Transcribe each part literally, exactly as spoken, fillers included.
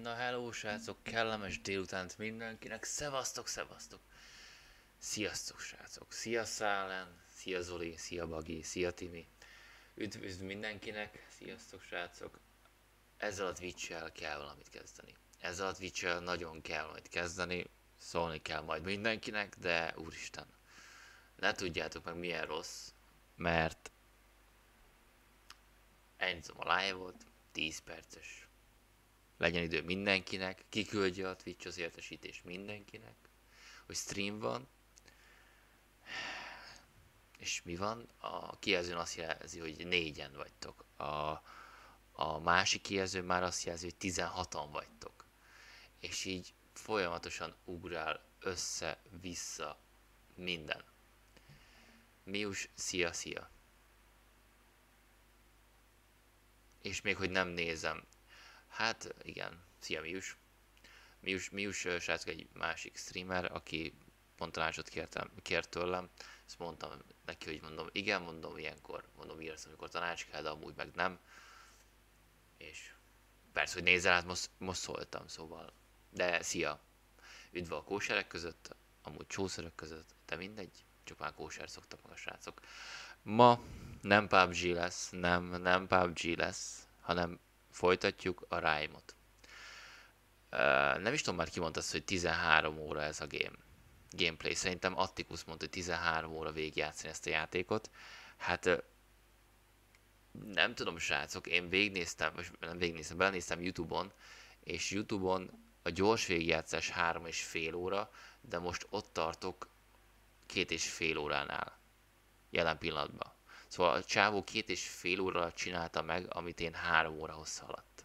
Na hello srácok, kellemes délutánt mindenkinek, szevasztok, szevasztok! Sziasztok srácok, szia Szálen, szia Zoli, szia Bagi, szia Timi. Üdv, üdv mindenkinek, sziasztok srácok! Ezzel a Twitch-el kell valamit kezdeni. Ezzel a Twitch-el nagyon kell valamit kezdeni, szólni kell majd mindenkinek, de úristen, ne tudjátok meg milyen rossz, mert elnyitottam a live-ot, tíz perces. Legyen idő mindenkinek, kiküldje a Twitch az értesítést mindenkinek, hogy stream van. És mi van? A kijelzőn azt jelzi, hogy négyen vagytok. A, a másik kijelző már azt jelzi, hogy tizenhatan vagytok. És így folyamatosan ugrál össze-vissza minden. Mius, szia, szia. És még hogy nem nézem. Hát igen, szia Mius. Mius, Mius srác egy másik streamer, aki pont tanácsot kértem, kért tőlem. Ezt mondtam neki, hogy mondom, igen, mondom, ilyenkor, mondom, írsz, amikor tanács kell, de amúgy meg nem. És persze, hogy nézzel át, most, most szóltam, szóval. De szia, üdv a kóserek között, amúgy csószerek között, de mindegy, csak már kóser szoktak meg a srácok. Ma nem pé u bé gé lesz, nem, nem pé u bé gé lesz, hanem folytatjuk a Rime-ot. Uh, nem is tudom, már ki mondta azt, hogy tizenhárom óra ez a game. Gameplay. Szerintem Atticus mondta, hogy tizenhárom óra végigjátszani ezt a játékot. Hát uh, nem tudom, srácok, én végignéztem, most nem végignéztem, belenéztem YouTube-on, és YouTube-on a gyors végigjátszás három és fél óra, de most ott tartok két és fél óránál. Jelen pillanatban. Szóval a csávó két és fél óra alatt csinálta meg, amit én három óra hossza alatt.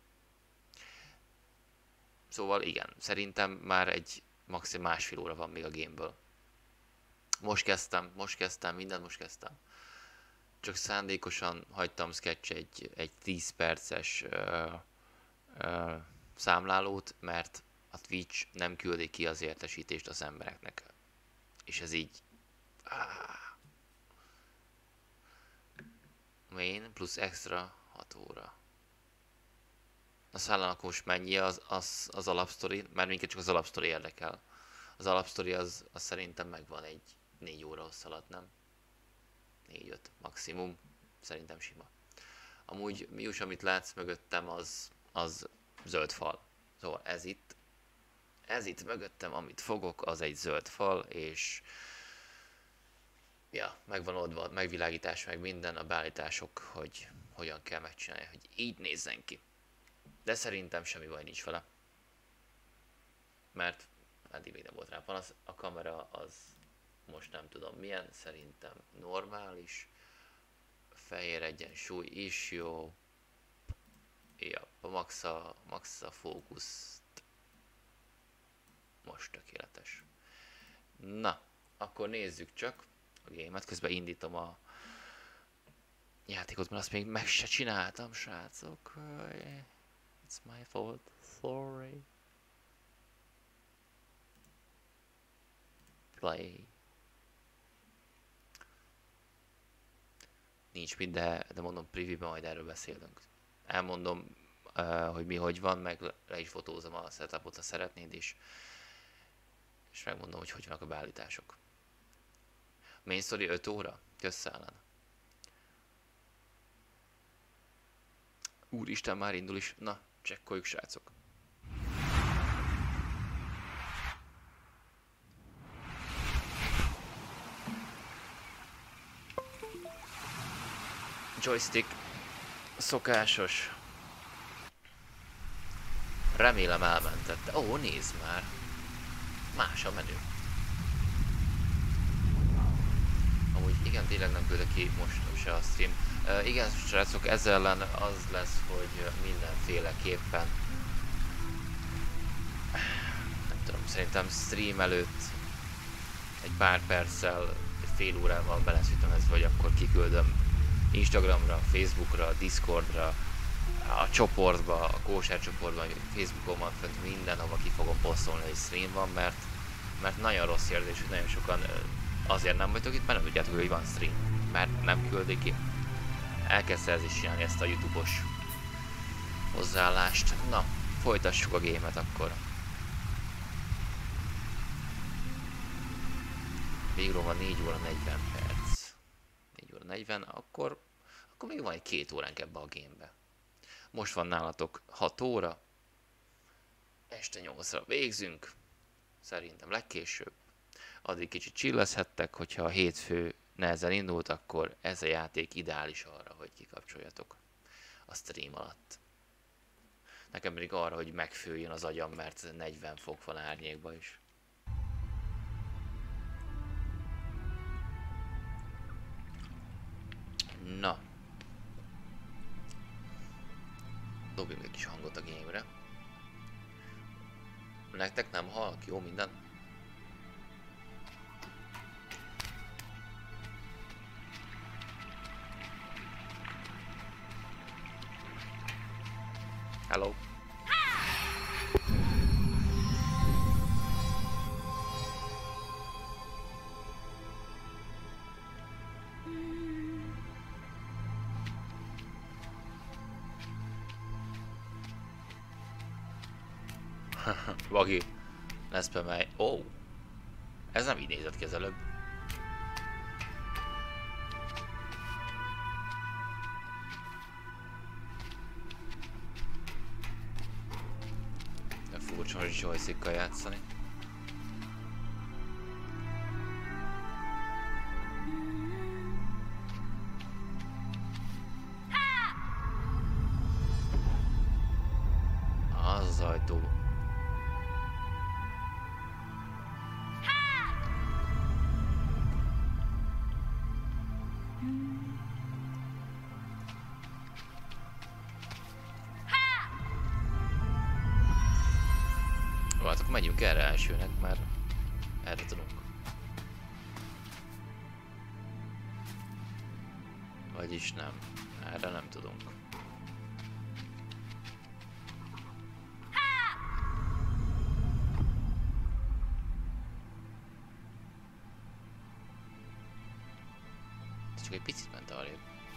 Szóval igen, szerintem már egy maximum másfél óra van még a gameből. Most kezdtem, most kezdtem, mindent most kezdtem. Csak szándékosan hagytam sketch egy, egy tíz perces uh, uh, számlálót, mert a Twitch nem küldi ki az értesítést az embereknek. És ez így... Ah. Main plusz extra hat óra. A szállának most mennyi az, az, az alapsztori, mert minket csak az alapsztori érdekel. Az alapsztori az, az szerintem megvan egy négy óra hossz alatt, nem? négy-öt maximum, szerintem sima. Amúgy Mius, amit látsz mögöttem, az, az zöld fal. Szóval ez itt, ez itt mögöttem, amit fogok, az egy zöld fal, és ja, megvan oldva, megvilágítás, meg minden, a beállítások, hogy hogyan kell megcsinálni, hogy így nézzen ki. De szerintem semmi baj nincs vele. Mert eddig még nem volt rá panasz. A kamera az most nem tudom milyen, szerintem normális. Fehér egyensúly is jó. Ja, a max a, max a fókuszt most tökéletes. Na, akkor nézzük csak a gémet, közben indítom a játékot, mert azt még meg se csináltam, srácok. It's my fault, sorry. Play. Nincs mit, de, de mondom, preview-ben majd erről beszélünk. Elmondom, uh, hogy mi hogy van, meg le is fotózom a setupot, ha szeretnéd is. És megmondom, hogy hogy vannak a beállítások. Main story öt óra? Köszönöm. Úristen, már indul is. Na, csekkoljuk, srácok. Joystick. Szokásos. Remélem elmentette. Ó, nézd már. Más a menü. Amúgy igen, tényleg nem küldök ki most se a stream. Uh, igen, srácok, ezzel ellen az lesz, hogy mindenféleképpen nem tudom, szerintem stream előtt egy pár perccel, fél órával beleszütöm ezt, vagy akkor kiküldöm Instagramra, Facebookra, Discordra, a csoportba, a kóser csoportban, Facebookon van fönt, mindenhova ki fogom posztolni, hogy stream van, mert, mert nagyon rossz érzés, hogy nagyon sokan azért nem vagytok itt, mert nem tudjátok, hogy van stream, mert nem küldik ki. Elkezdte ez is csinálni ezt a YouTube-os hozzáállást. Na, folytassuk a gémet akkor. Végül van négy óra negyven perc. négy óra negyven, akkor, akkor még van egy két óránk ebbe a gémbe. Most van nálatok hat óra. Este nyolcra végzünk. Szerintem legkésőbb. Addig kicsit chillezhettek, hogyha a hétfő nehezen indult, akkor ez a játék ideális arra, hogy kikapcsoljatok a stream alatt. Nekem pedig arra, hogy megfőjön az agyam, mert negyven fok van árnyékban is. Na. Dobjunk egy kis hangot a game-re. Nektek nem hallak, jó minden? Hello. Vagi, ne spamelj. Ó, oh, ez nem így nézett ki az előbb. De furcsa, hogy joystickkal játszani. Az az ajtó. Hát akkor megyünk erre elsőnek, mert erre tudunk. Vagyis nem, erre nem tudunk. Csak egy picit ment arrébb.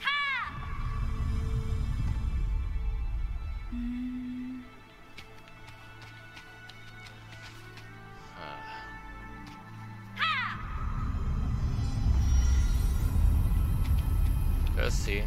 Köszi.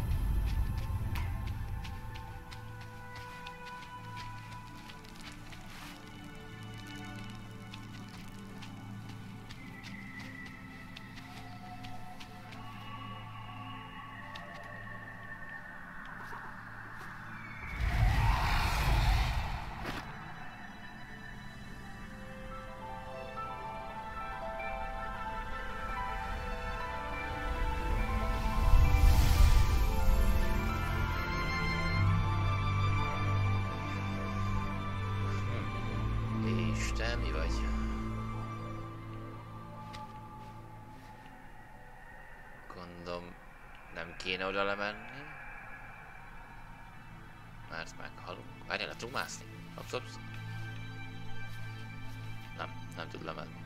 Te mi vagy? Gondolom nem kéne oda lemenni. Mert meghalunk. Várjál, le tudunk mászni? Hopsz, hopsz. Nem, nem tud lemenni.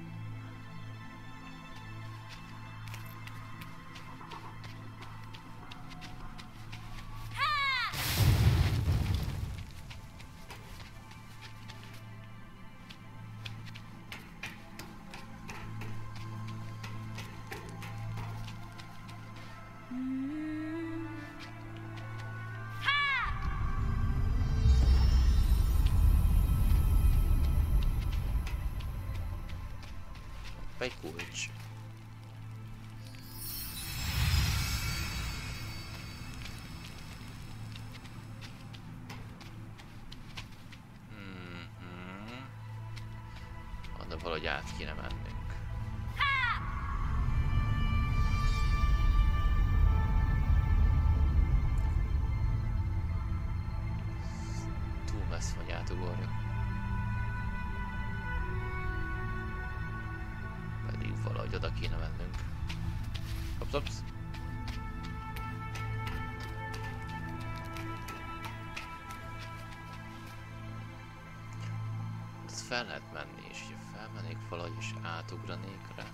Egy kulcs. Mm-hmm. Oda valahogy át kéne mennünk. Túl messze vagy átugorjak. Valahogy oda kéne mennünk. Hopsz, hopsz. Ez fel lehet menni, és ha felmennék valahogy és átugranék rá.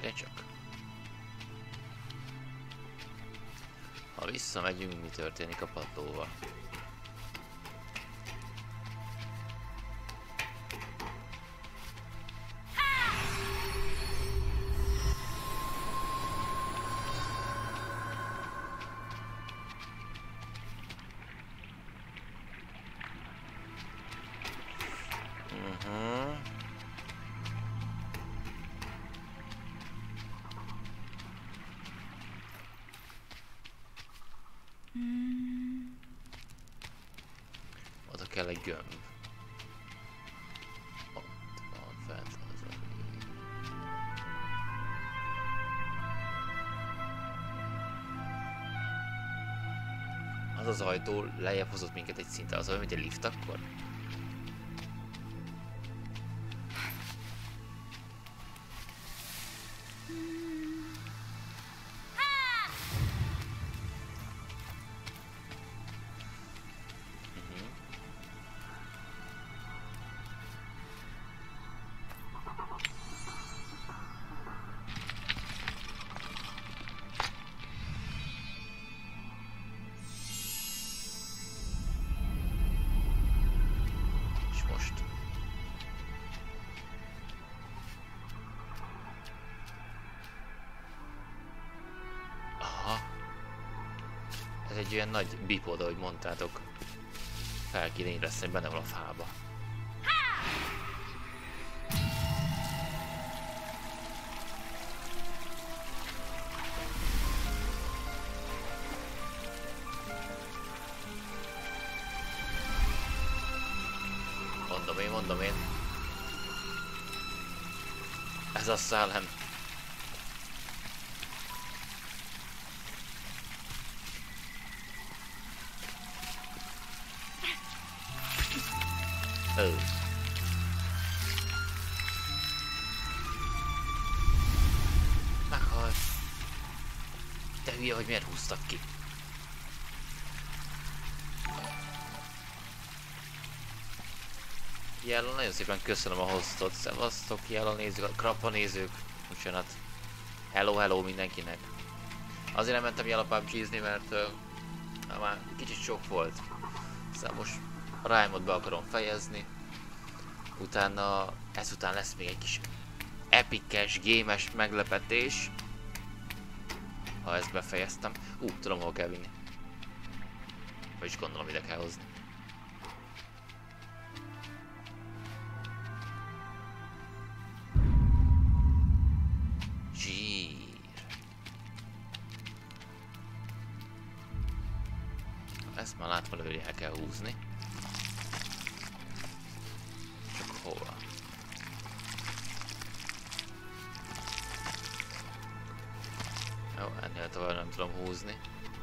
Várj csak. Ha visszamegyünk, mi történik a padlóval? Uh-huh. Oda kell egy gömb. Ott van fent az a vég. Az az ajtó lejjebb hozott minket egy szinten, az olyan, mint egy lift akkor? Ez egy olyan nagy bipod, ahogy mondtátok. Fel kéne éreszteni, benne van a fába. Mondom én, mondom én. Ez a szellem. Ö. Meghalt. Te hülye, hogy miért húztad ki? Jelló, nagyon szépen köszönöm a hostot. Szevasztok, Jelló nézők, a Krappa nézők. Bocsánat. Hello, hello mindenkinek. Azért nem mentem Jelló pé u bé gé-zni, mert uh, már kicsit sok volt. Szóval most a Rime-ot be akarom fejezni. Utána, ezután lesz még egy kis epikes, gémes meglepetés. Ha ezt befejeztem. Ú, uh, tudom, hol kell vinni. Vagyis gondolom, ide kell hozni. Zsír. Ezt már látom, hogy el kell húzni. Csak hova? Jó, ennél tovább nem tudom húzni.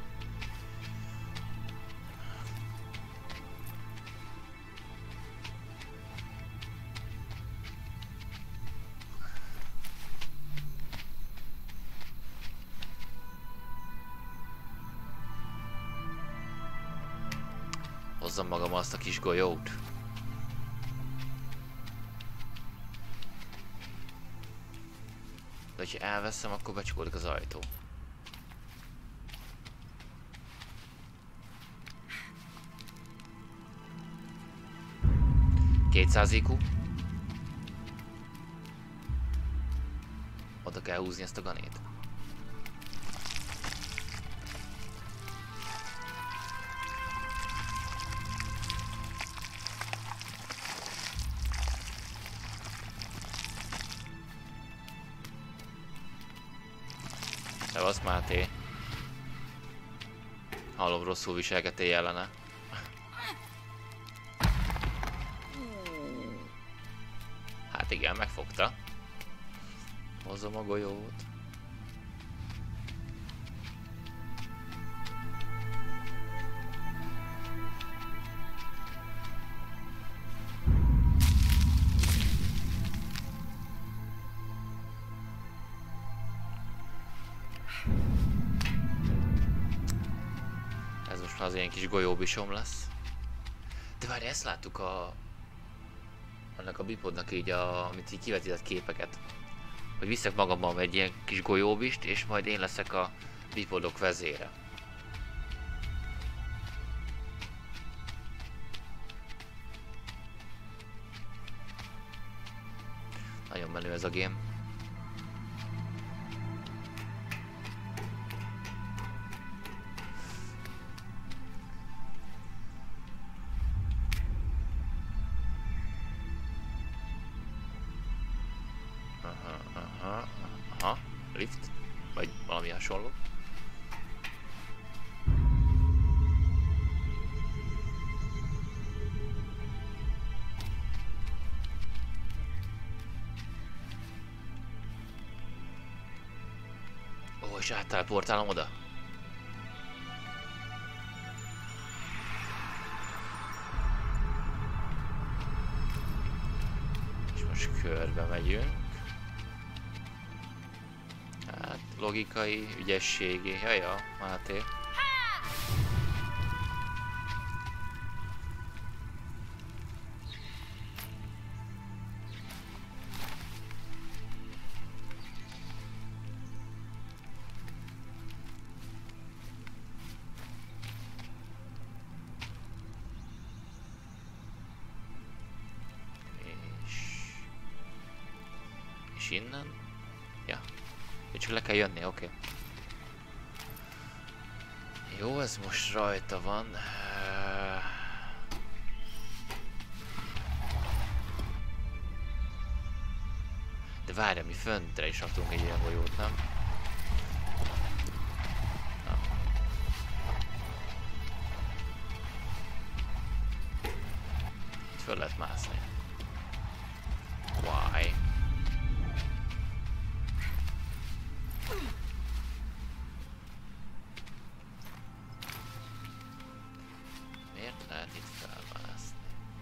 Hozzam magam azt a kis golyót. De ha elveszem, akkor becsukódik az ajtó. kétszáz i kú. Oda kell húzni ezt a ganét. Szevasz, Máté. Hallom, rosszul viselkedtél jellene. Hát igen, megfogta. Hozzam a golyót. Ez most már az ilyen kis golyóbisom lesz. De várj, ezt láttuk a... annak a bipodnak így, a, amit így kivetített képeket. hogy viszek magammal egy ilyen kis golyóbist, és majd én leszek a bipodok vezére. Nagyon menő ez a game. Aha, aha, aha, lift, vagy valami hasonló. Ó, és átteleportálom oda. És most körbe megyünk. Hát, logikai, ügyességi. Jaja, Máté. És innen? Ja. Csak le kell jönni, oké. Okay. Jó, ez most rajta van. De várja, mi föntre is raktunk egy ilyen golyót, nem? Na. Itt föl lehet mászni. Why? Miért lehet itt felmászni?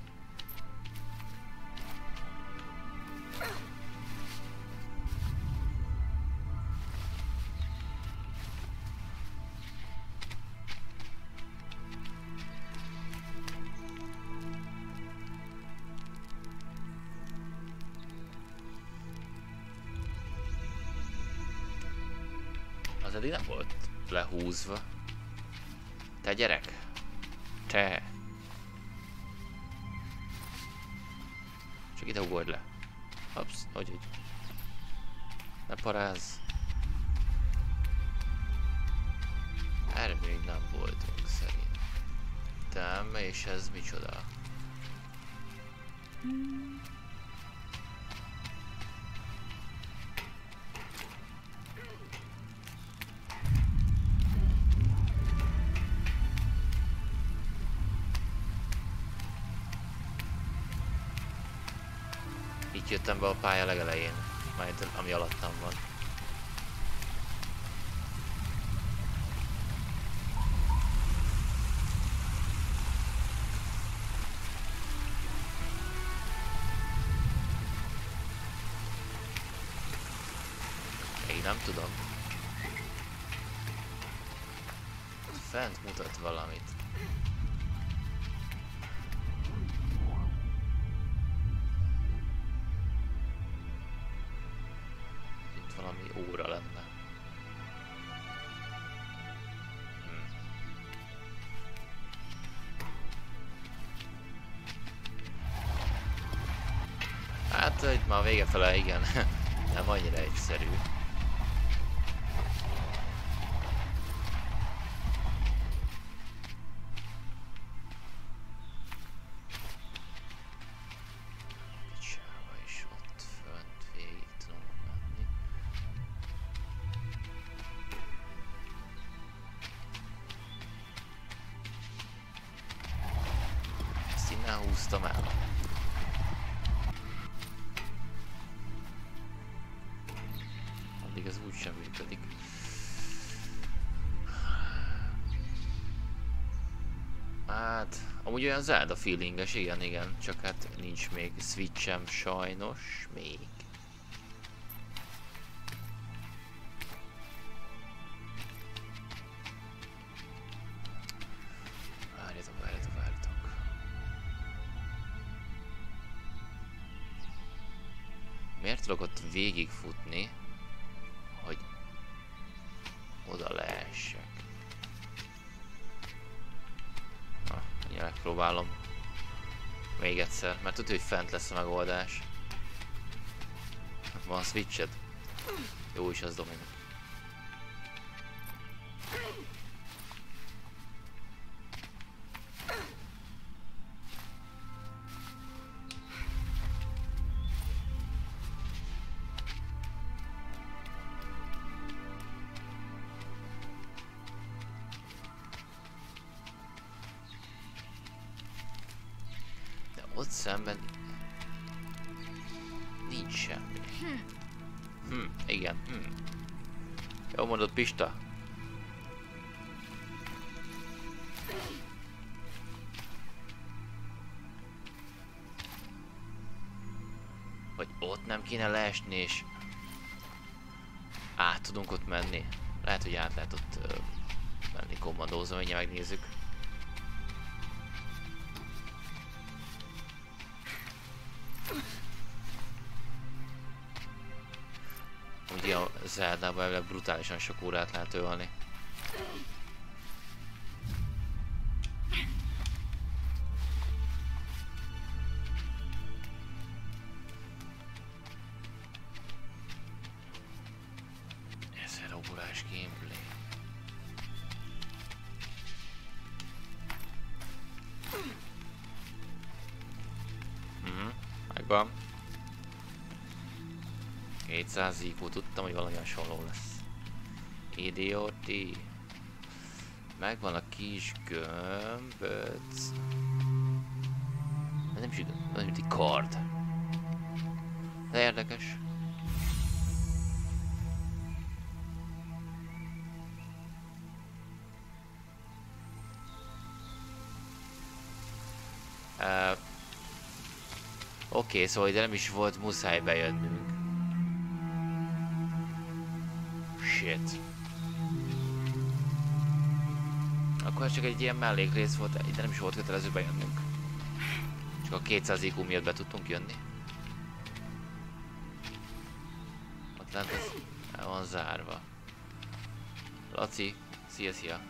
Az eddig nem volt lehúzva. Te gyerek! Te! Csak ide ugorj le. Hopsz, hogy úgy. Ne parázz. Erre még nem voltunk szerintem. És ez micsoda? Itt jöttem be a pálya legelején, majd ami alattam van. Én nem tudom. Fent mutat valamit. Valami óra lenne. Hmm. Hát itt már a vége fele, igen. Nem annyira egyszerű. Húztam el. Addig ez úgy sem működik. Hát, amúgy olyan Zelda feelinges, igen, igen, csak hát nincs még Switchem sajnos, még. Várjatok, várjatok, várjatok. Miért tudok ott végigfutni, hogy oda leessek? Na, mindjárt megpróbálom. Még egyszer, mert tudja, hogy fent lesz a megoldás. Van switched? Jó is az, Dominik. Ott szemben nincs semmi. Hm, igen, hm. Jó mondod, Pista. Vagy ott nem kéne leesni és át tudunk ott menni. Lehet, hogy át lehet ott uh, menni kommandózva, mindjárt megnézzük. Ugye a Zeldában elvileg brutálisan sok órát lehet ölni. Ez a robulás gameplay. Mhm, megvan. kétszáz i kú, tudtam, hogy valami hasonló lesz. Idioti. Megvan a kis gömböc. Ez nem is igaz, ez mint egy kard. De érdekes. Uh, Oké, okay, szóval ide nem is volt muszáj bejönnünk. Shit. Akkor ez csak egy ilyen mellékrész volt, ide nem is volt kötelező bejönnünk. Csak a kétszáz i kú miatt be tudtunk jönni. Ott lent ez el van zárva. Laci, szia, szia.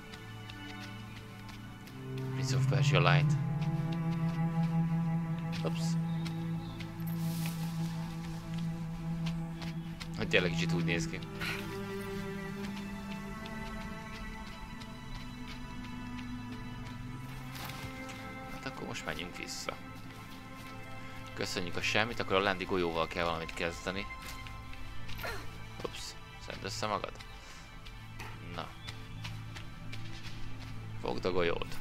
Prince of Persia Light. Ups. Hogy tényleg kicsit úgy néz ki. Most menjünk vissza. Köszönjük a semmit, akkor a lendi golyóval kell valamit kezdeni. Ups, szedd össze magad. Na. Fogd a golyót.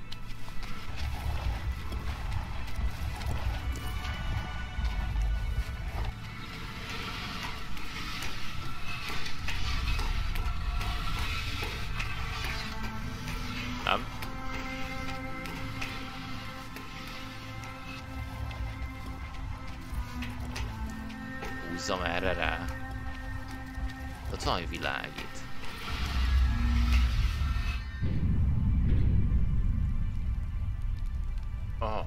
Nem. Húzzam erre rá. Ott van, hogy világít. Aha.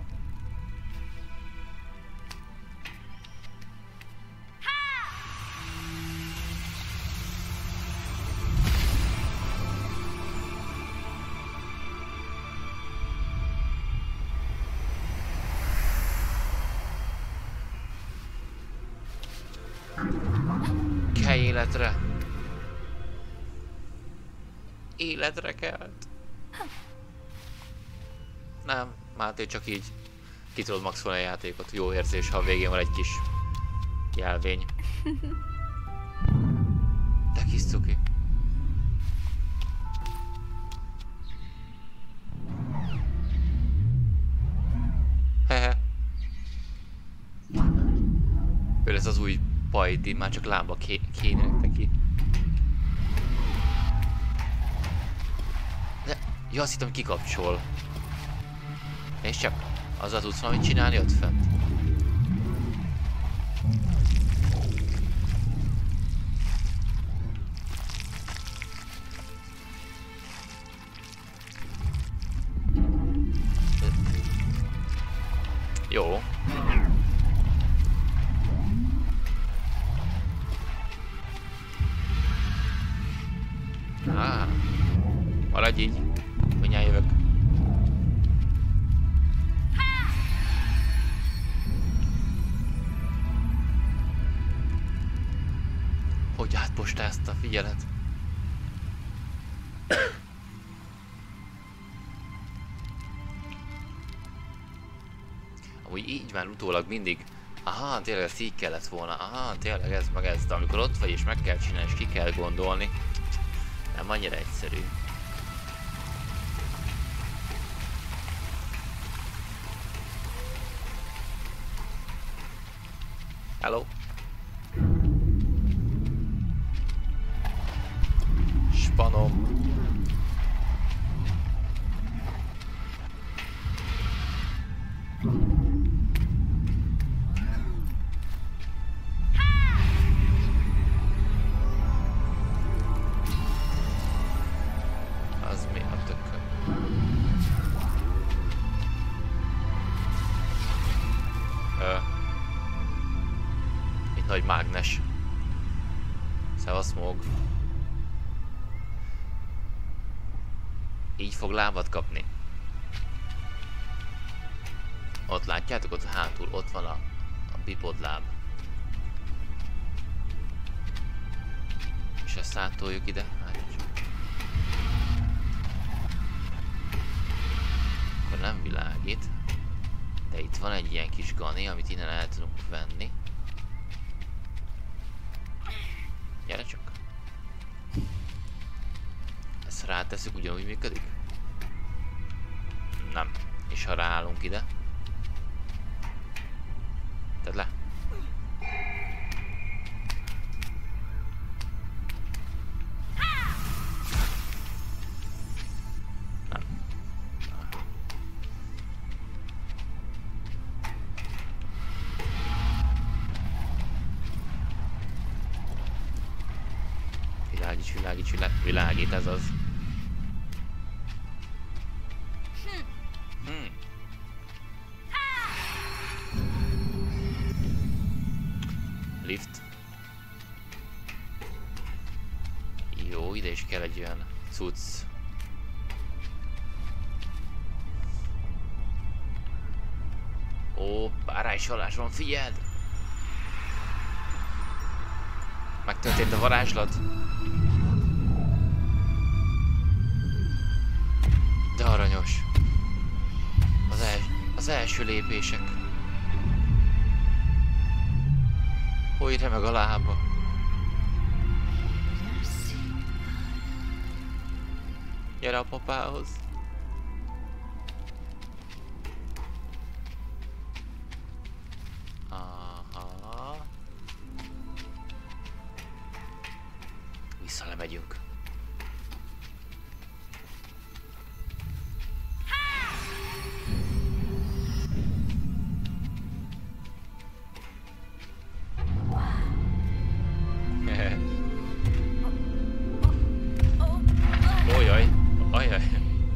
Kell életre. Életre kelt. Nem, Máté csak így ki tudod maxolni a játékot. Jó érzés, ha a végén van egy kis jelvény. De kis cuki. Hehe. Ő lesz az új Pajti, már csak lába ké kéne neki. De, ja, azt hittem kikapcsol. És csak azzal tudsz valamit csinálni ott fent. Maradj így. Mindjárt jövök. Hogy átpostázta a figyelet? Amúgy így már utólag mindig, aha, tényleg ezt így kellett volna, aha, tényleg ez meg ez, de amikor ott vagy és meg kell csinálni és ki kell gondolni, nem annyira egyszerű. Hello? Spanom. Az mi a tököm? Ö. Itt nagy mágnes. Szevasz, Móg. Így fog lábat kapni. Ott látjátok, ott hátul, ott van a, a bipodláb. És ezt átoljuk ide. Akkor nem világít. De itt van egy ilyen kis gani, amit innen el tudunk venni. Gyere csak. Ezt ráteszünk, ugyanúgy működik? Nem. És ha ráállunk ide? Tedd le. Nem. Világíts, világíts, világíts, világít, ez az. Hmm. Lift. Jó, ide is kell egy olyan cucc. Ó, páráshalás van, figyeld! Megtörtént a varázslat. De aranyos. Az, el, az első lépések. Hogy remeg a lába. Gyere a papához. Aha. Vissza lemegyünk. Ojaj, ajaj.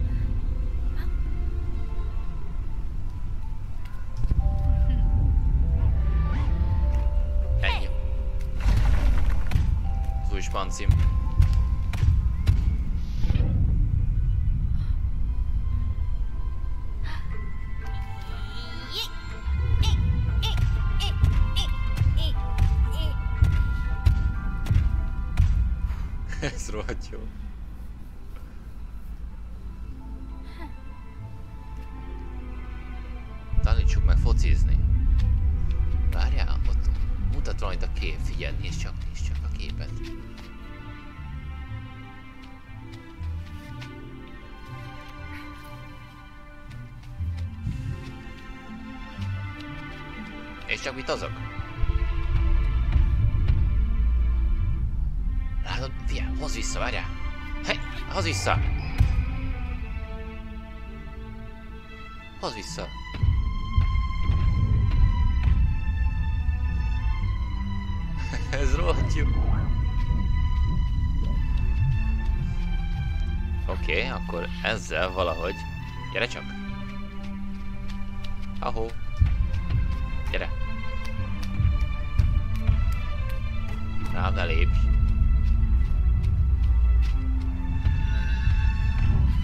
Ennyi. Az új spancim. Ez rohadt jó. Tanítsuk meg focizni. Várjál, ott mutat valamit a kép, figyelj, nézd csak, nézd csak a képet. És csak mit azok? Látod, figyelj, hozz vissza, várjál! Hey, hozz vissza! Hozz vissza! Ez rohadt jó! Oké, okay, akkor ezzel valahogy... Gyere csak! Ahó! Gyere! Rám ne lépj!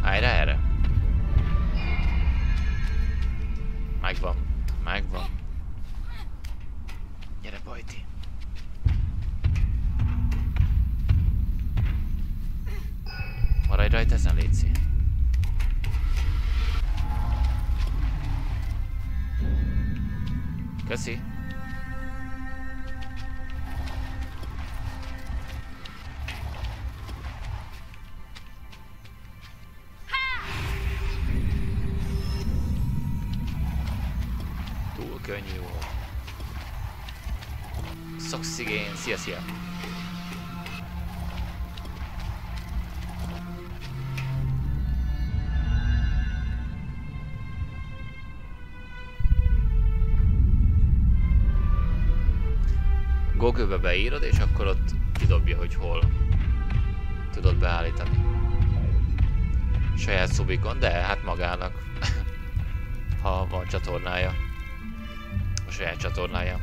Állj rá erre. Megvan. Megvan. Gyere, Bajti. Maradj rajta ezen, léci. Köszi. Túl könnyű volt. Szoxigén, szia, szia. Google-be beírod, és akkor ott kidobja, hogy hol tudod beállítani. Saját szubikon, de hát magának, ha van csatornája. A saját csatornája.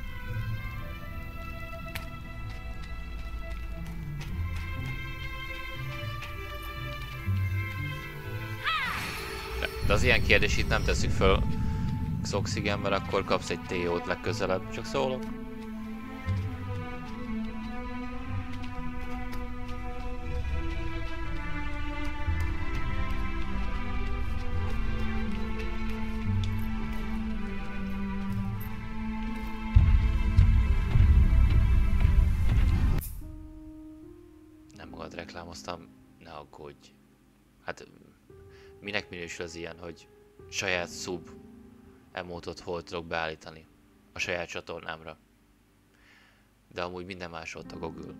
De, de az ilyen kérdés itt nem tesszük föl Xoxigen, mert akkor kapsz egy té ót legközelebb. Csak szólok. Reklámoztam, ne aggódj. Hát minek minősül az ilyen, hogy saját sub emotot hol tudok beállítani a saját csatornámra. De amúgy minden más ott a Google.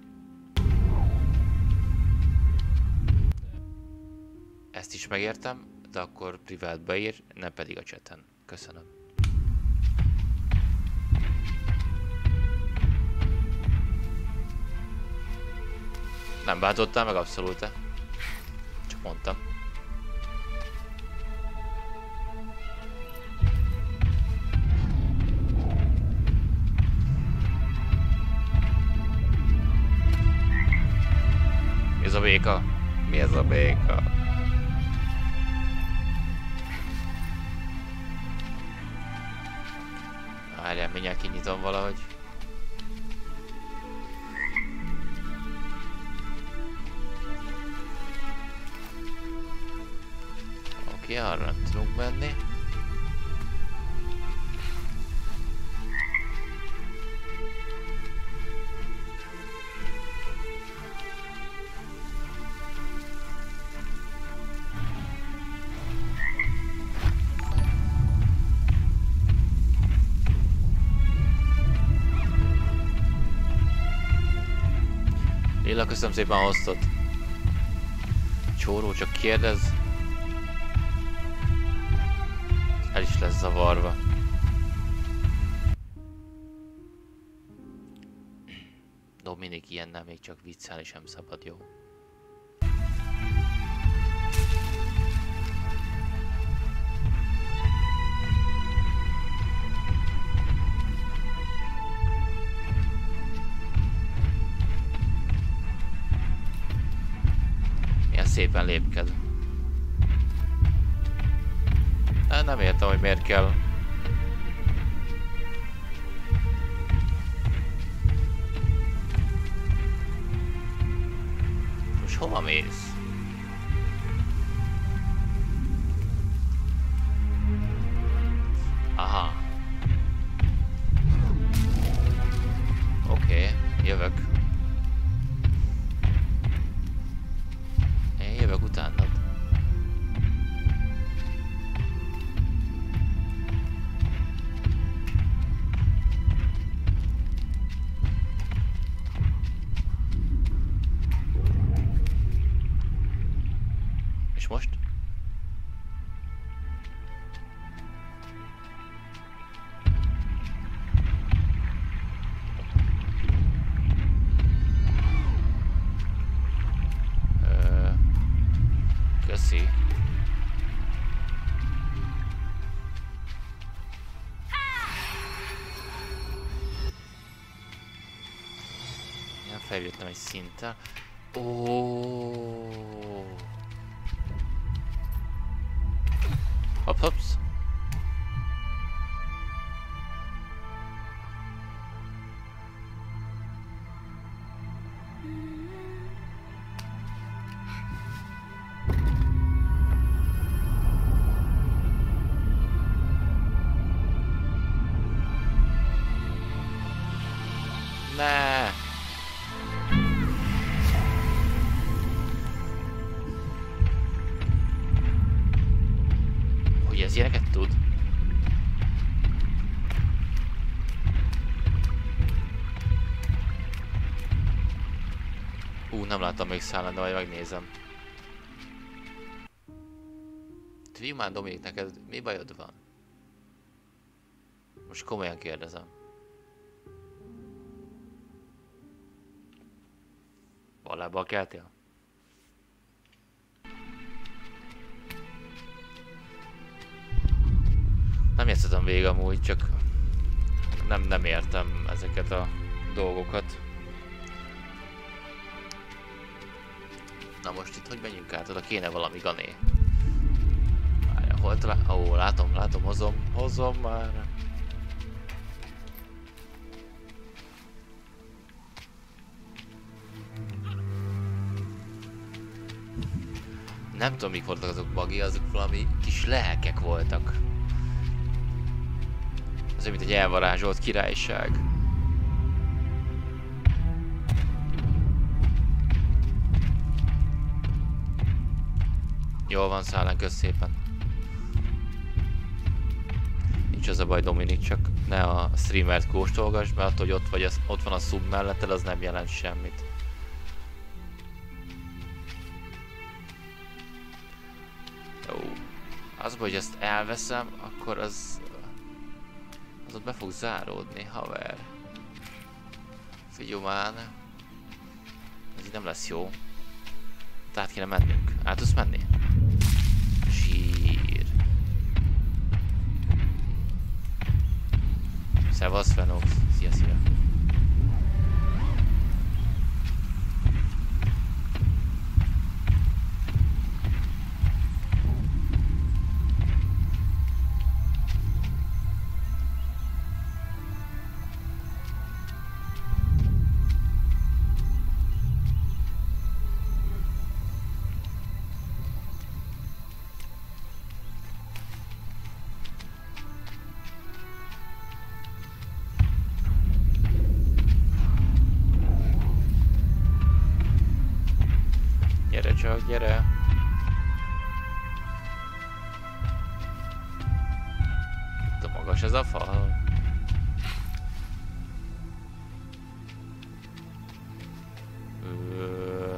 Ezt is megértem, de akkor privátba ír, ne pedig a chaten. Köszönöm. Nem bántottál meg abszolút-e? Csak mondtam. Mi ez a béka? Mi ez a béka? Várjál, mindjárt kinyitom valahogy. Oké, arra nem tudunk menni. Lilla, köszönöm szépen a hostot. Csóró, csak kérdez. El is lesz zavarva. Dominik, ilyennel még csak viccelni sem szabad, jó? Ilyen szépen lépked. Nem értem, hogy miért kell. Most hova mész? Aha. Oké, okay, jövök. Én jövök utánad. Most? Ö, köszi. Ja, feljöttem egy szinttel. Ó. Hopp, hopsz. Ne. Hogy ez ilyeneket tud? Ú, nem láttam még szállán, de majd megnézem. Tviu már, Dominik, neked mi bajod van? Most komolyan kérdezem. Ballábbal keltél? Nem játszottam végig amúgy, csak nem, nem értem ezeket a dolgokat. Na most itt hogy menjünk át? Oda kéne valami gané. Várja, hol talál... Ó, látom, látom, hozom, hozom már. Nem tudom, mik voltak azok buggy, azok valami kis lelkek voltak. Az olyan, mint egy elvarázsolt királyság. Jól van, szállán, kösz szépen. Nincs az a baj, Dominik, csak ne a streamert kóstolgass, mert attól, hogy ott, vagy az, ott van a sub melletted, az nem jelent semmit. Jó. Az, hogy ezt elveszem, akkor az... az ott be fog záródni, haver. Figyelj már. Ez így nem lesz jó. Tehát kéne mennünk. Át tudsz menni? Zsír. Szevasz, Fenox. Szia, szia. Csak gyere! De magas ez a fal. Ö...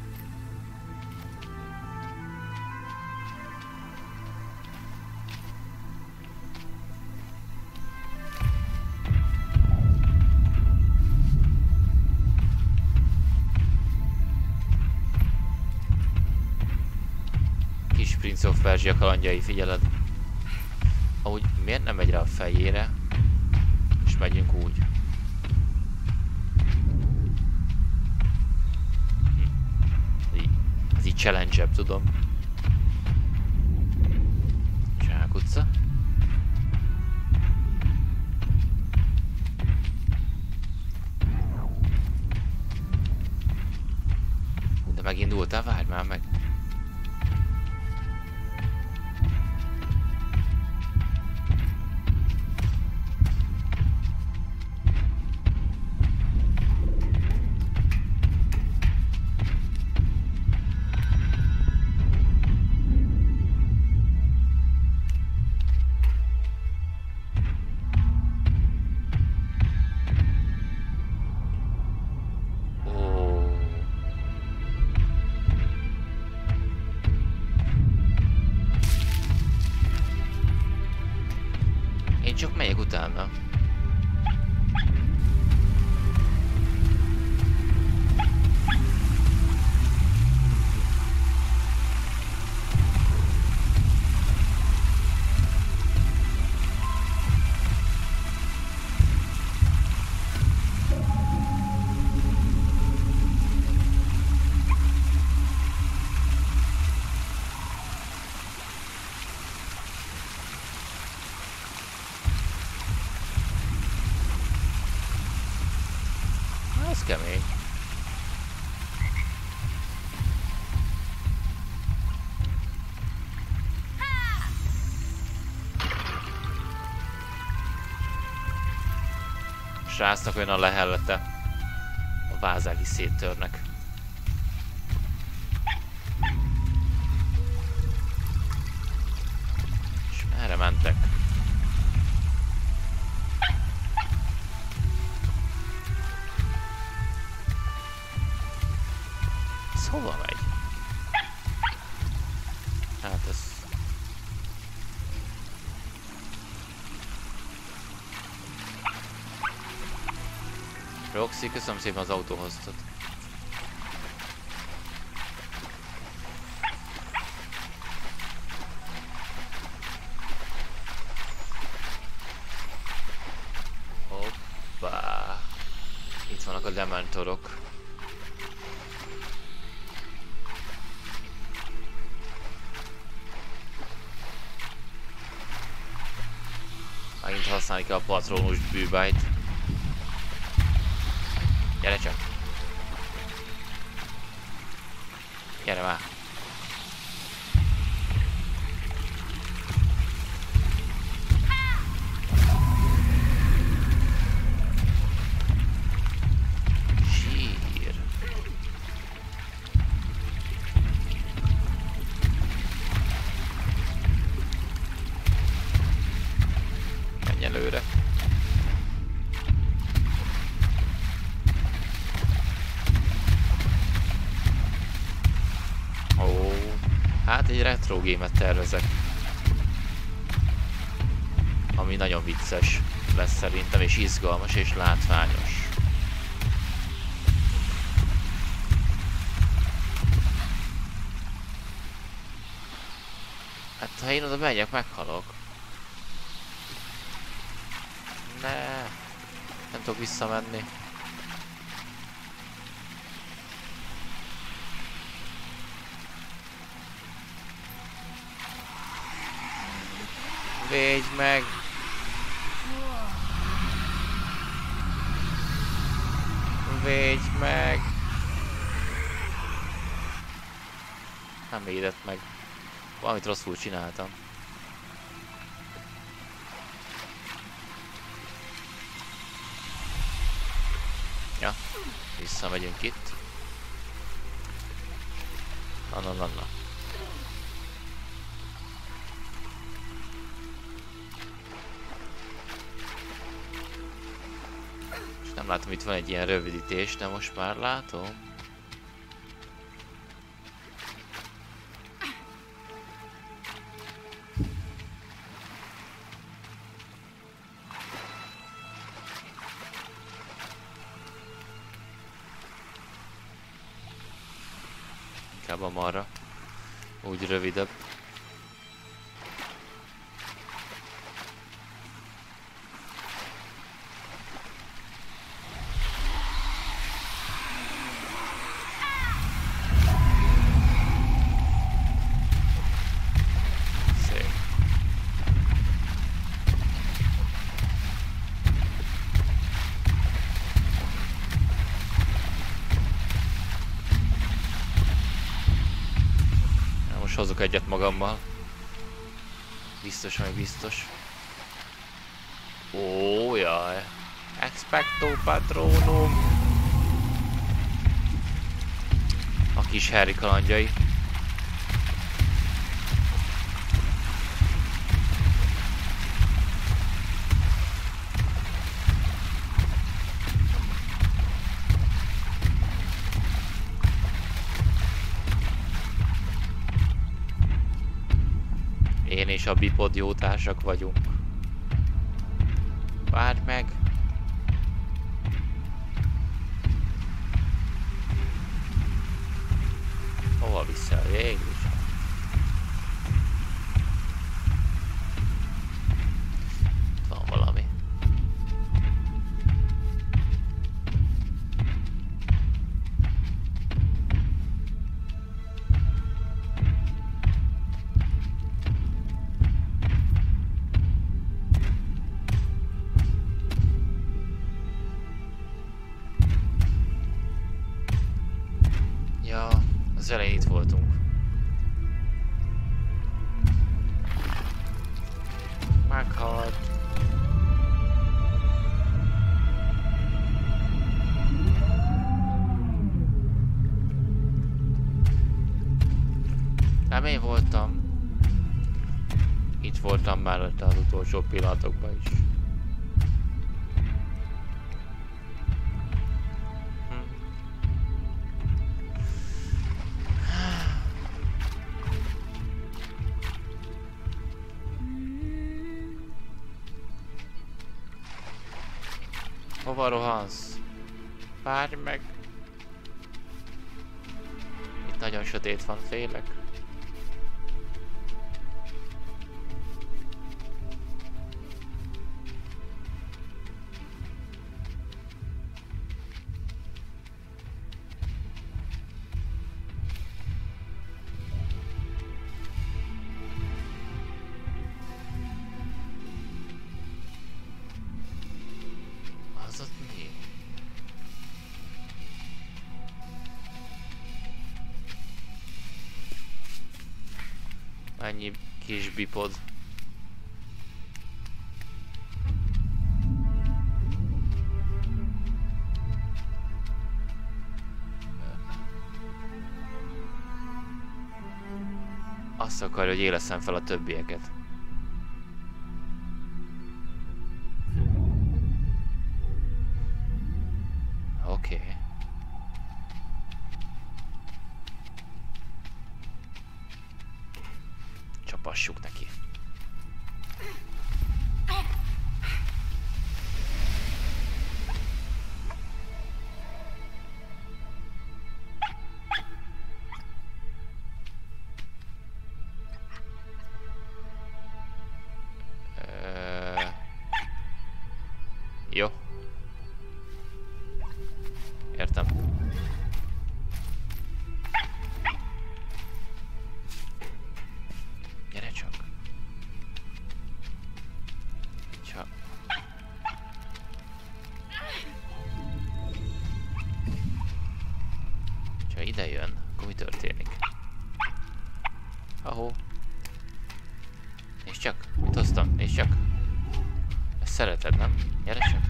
Prince of Persia kalandjai, figyeled. Ahogy miért nem megy rá a fejére, és megyünk úgy. Hm. Ez így challenge-ebb, tudom. Zsákutca. De megindultál, várj már meg. Csak megyek utána. az kemény. Srácnak olyan a lehellete. A vázák is széttörnek. És merre mentek? Ez hova megy? Hát ez... Roxy, köszönöm szépen az autóhoztat. Hoppá. Itt vannak a dementorok. Megint használni kell a patronus bűbájt. Gyere csak! Gyere már! Zsír! Menj előre! Hát egy retro gémet tervezek, ami nagyon vicces lesz szerintem, és izgalmas és látványos. Hát ha én oda megyek, meghalok. Ne, nem tudok visszamenni. Védj meg! Védj meg! Nem védett meg. Valamit rosszul csináltam. Ja, visszamegyünk itt. Na, na, na, na. Nem látom, itt van egy ilyen rövidítés, de most már látom. Inkább a marra. Úgy rövidebb. Hozok egyet magammal. Biztos, meg biztos. Ó, jaj. Expecto Patronum. A kis Harry kalandjai. Én és a Bipod jó társak vagyunk. Várj meg! Hova viszel végül is? Van valami. Kemény voltam. Itt voltam mellette az utolsó pillanatokban is. Hm. Hova rohansz? Várj meg! Itt nagyon sötét van, félek. Ennyi kis bipod. Azt akarja, hogy éleszem fel a többieket. Oké. Okay. Csapassuk neki. Uh, jó. Értem. Gyere csak. Csak. Ha ide jön, akkor mi történik? Ahó. Nézd csak, mit hoztam, nézd csak. Ezt szereted, nem? Gyere csak.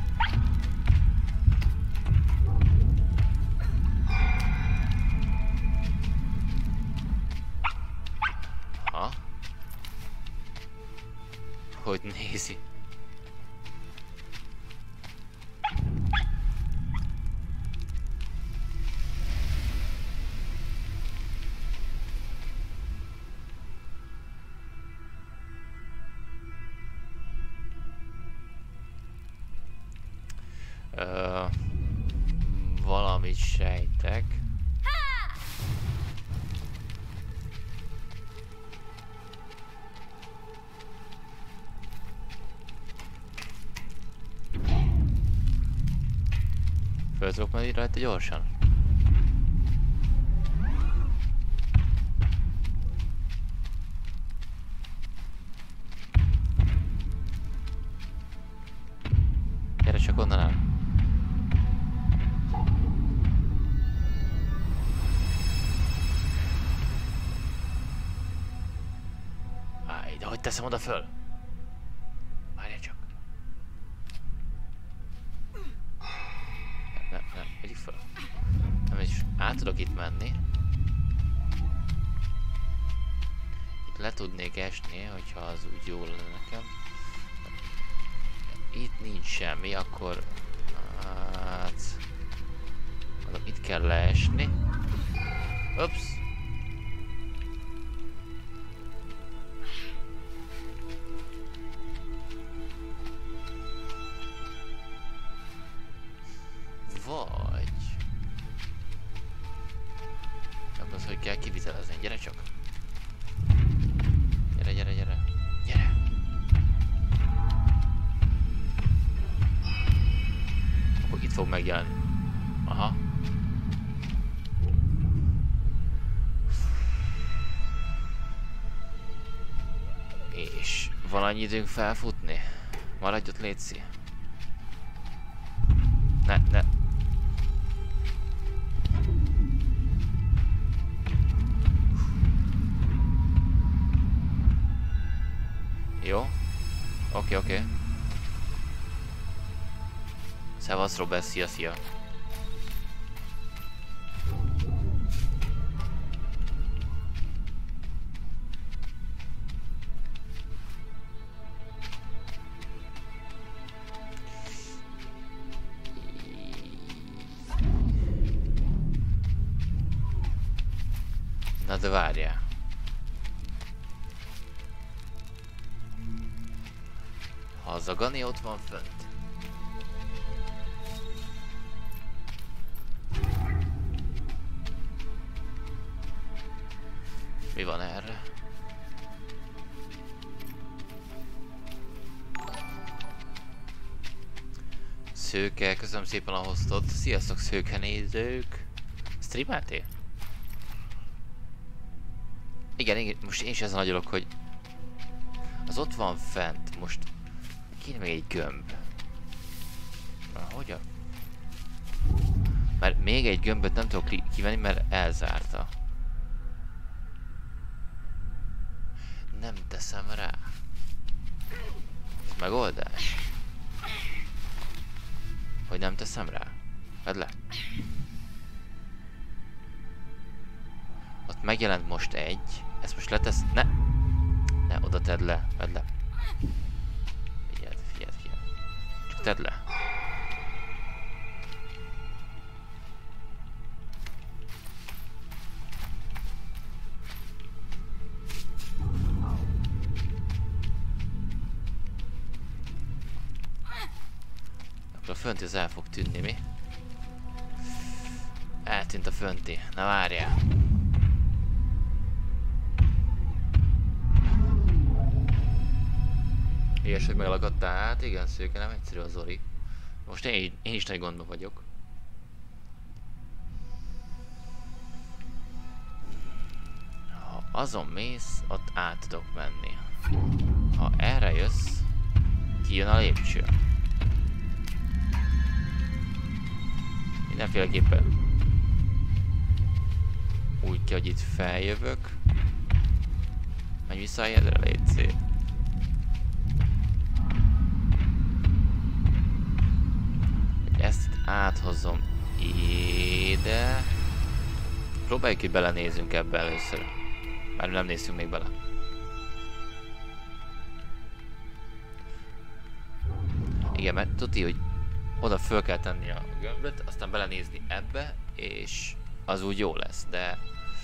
Ha? Hogy nézi? Uh, valamit sejtek. Föl tudok menni rajta gyorsan? Gyere csak onnan el. Áj, de hogy teszem oda föl? Várjál csak. Nem, nem, nem, vegyük föl. Nem, és át tudok itt menni. Itt le tudnék esni, hogyha az úgy jó lenne nekem. Itt nincs semmi, akkor... Hát... Itt kell leesni. Ups. Vagy... Nem az, hogy kell kivitelezni. Gyere csak. Gyere, gyere, gyere. Gyere. Akkor itt fog megjelenni. Aha. És van annyi időnk felfutni? Maradj ott, létszi. Ne, ne. Jó. Oké, oké. Szevasz, Robert, szia, szia. de várjál. Ha az a Gani ott van fönt. Mi van erre? Szőke, köszönöm szépen a hostot. Sziasztok szőke nézők. Streameltél? Igen, igen, most én is ezen agyalok, hogy az ott van fent, most kéne még egy gömb. Na, hogyan? Mert még egy gömböt nem tudok kivenni, mert elzárta. Nem teszem rá. Ez megoldás? Hogy nem teszem rá? Vedd le. Ott megjelent most egy. Ezt most letesz... Ne! Ne, oda tedd le. Vedd le. Figyeld, figyeld, figyeld. Csak tedd le. Akkor a fönti az el fog tűnni, mi? Eltűnt a fönti. Na várjál. Ilyes, hogy meglakadtál? Hát igen, szőke, nem egyszerű az Zori. Most én, én is nagy gondban vagyok. Ha azon mész, ott át tudok menni. Ha erre jössz, kijön a lépcső. Mindenféleképpen úgy kell, hogy itt feljövök. Menj vissza a helyedre, légy szép. Ezt áthozom ide. Próbáljuk, hogy belenézzünk ebbe először. Már nem néztünk még bele. Igen, mert tudti, hogy oda föl kell tenni a gömböt, aztán belenézni ebbe, és az úgy jó lesz, de...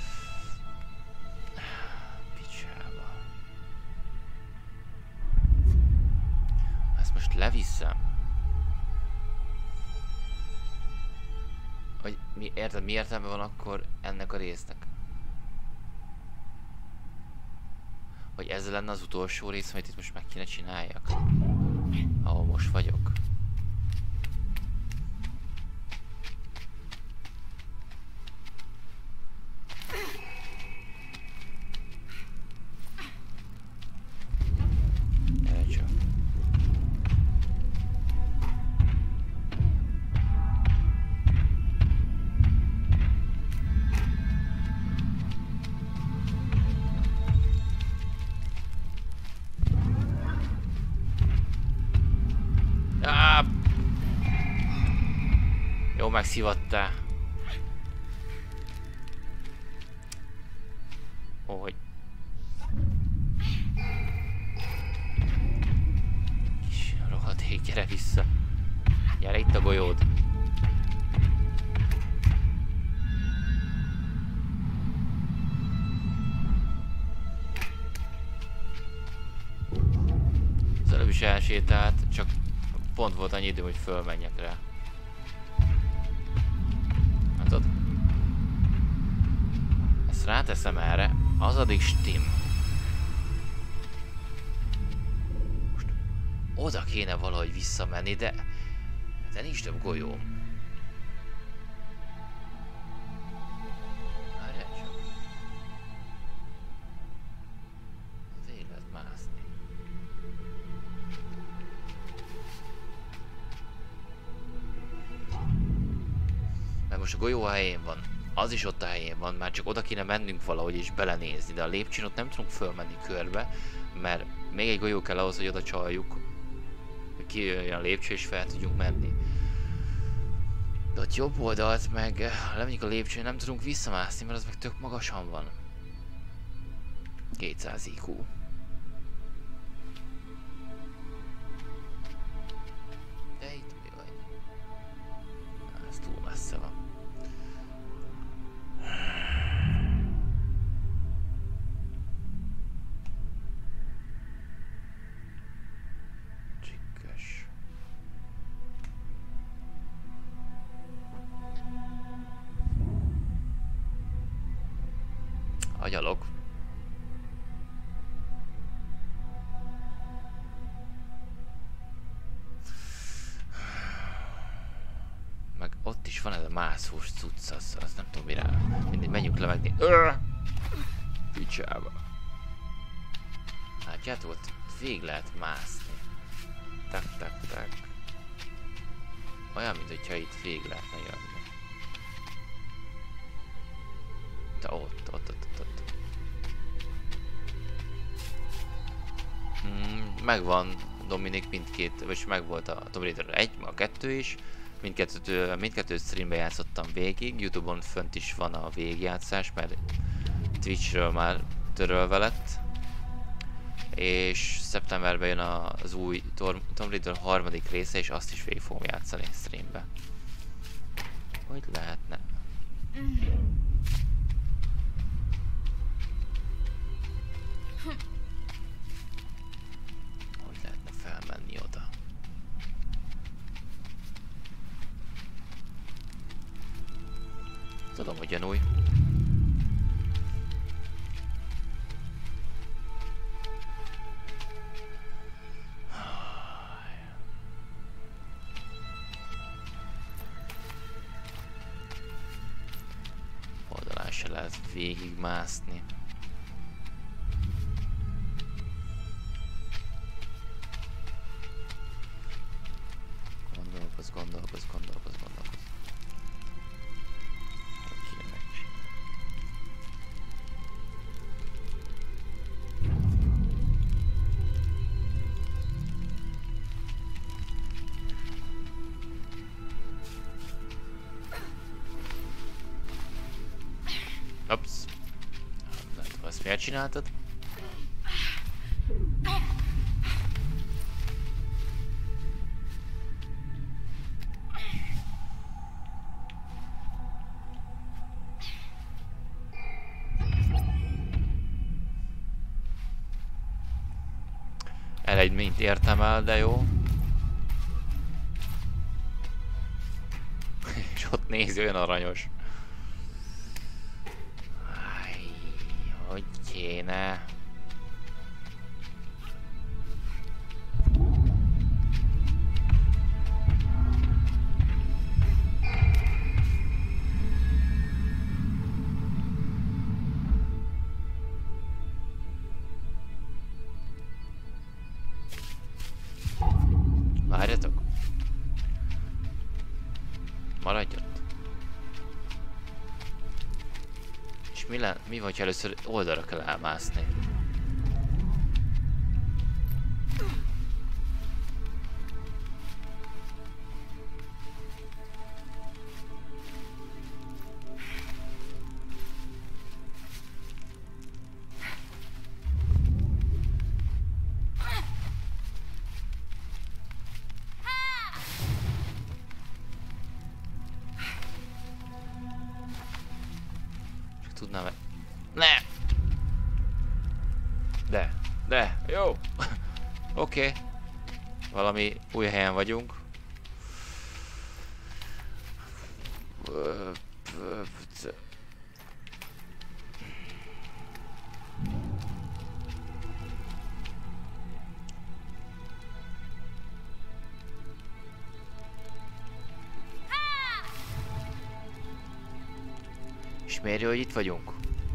Picsába. Ezt most leviszem. Hogy mi, érted, mi értelme van akkor ennek a résznek? Hogy ez lenne az utolsó rész, amit itt most meg kéne csináljak? Ahol most vagyok. Megszivattál. Ó, hogy... Kis rohadék, gyere vissza. Gyere, itt a golyód. Az előbb is elsétált, csak pont volt annyi idő, hogy fölmenjek rá. Ezt ráteszem erre, az addig stim. Most oda kéne valahogy visszamenni, de... de nincs több golyó. Várjál csak. Azért lehet mászni. Mert most a golyó a helyén van. Az is ott a helyén van, már csak oda kéne mennünk valahogy és belenézni, de a lépcsőn ott nem tudunk fölmenni körbe, mert még egy golyó kell ahhoz, hogy oda csaljuk, hogy kijöjjön a lépcső és fel tudjunk menni. De ott jobb oldalt meg, ha lemegyünk a lépcsőn, nem tudunk visszamászni, mert az meg tök magasan van. kétszáz I Q. De itt mi vagy? Ez túl messze van. Agyalok. Meg ott is van ez a mászós cucc, az, az nem tudom mire. Mindig menjünk le megni. Picsába. Látjátok, ott végig lehet mászni. Tak, tak, tak. Olyan, mint hogyha itt végig lehetne jönni. De ott, ott, ott, ott, ott. Hmm, megvan Dominik mindkét, vagy megvolt a Tomb Raider egy, a kettő is. Mindkettőt, mindkettőt streambe játszottam végig, Youtube-on fönt is van a végigjátszás, mert Twitchről már törölve lett. És szeptemberben jön az új Tomb Raider harmadik része, és azt is végig fogom játszani streambe. Hogy lehetne? Hogy lehetne felmenni oda? Tudom, hogy jön új. Oldalán se lehet végigmászni. Gondolkoz, gondolkoz, gondolkoz, gondolkoz. Hogy kéne megcsinálni? Ups. Nem tudom, ezt miért csináltad? Eredményt értem el, de jó. És ott nézi, olyan aranyos. Áj, hogy kéne? Várjatok. Maradj ott. És mi, le, mi vagy, ha először oldalra kell elmászni? Tudnám meg... Ne! De, de, jó! Oké. Okay. Valami új helyen vagyunk. És miért jó, hogy itt vagyunk?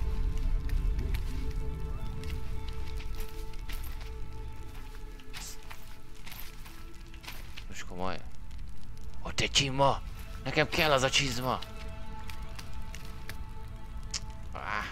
Most komoly. Ott egy csizma! Nekem kell az a csizma! Ah.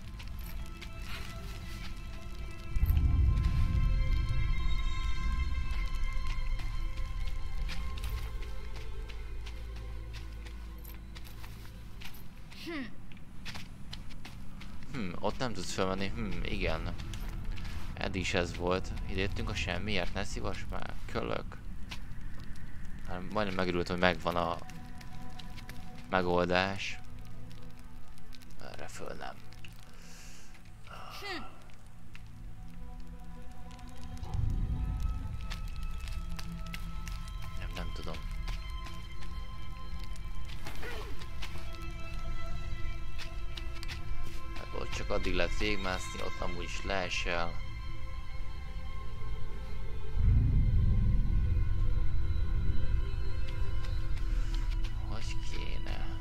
Hm, ott nem tudsz felmenni. Hm, igen. Eddig is ez volt. Ide jöttünk a semmiért, ne szívas már. Kölök. Hát majdnem megörültem, hogy megvan a megoldás. Erre föl nem. Nem, nem tudom. Hát volt csak addig lehet végmászni, ott amúgy is leesel. Hogy kéne?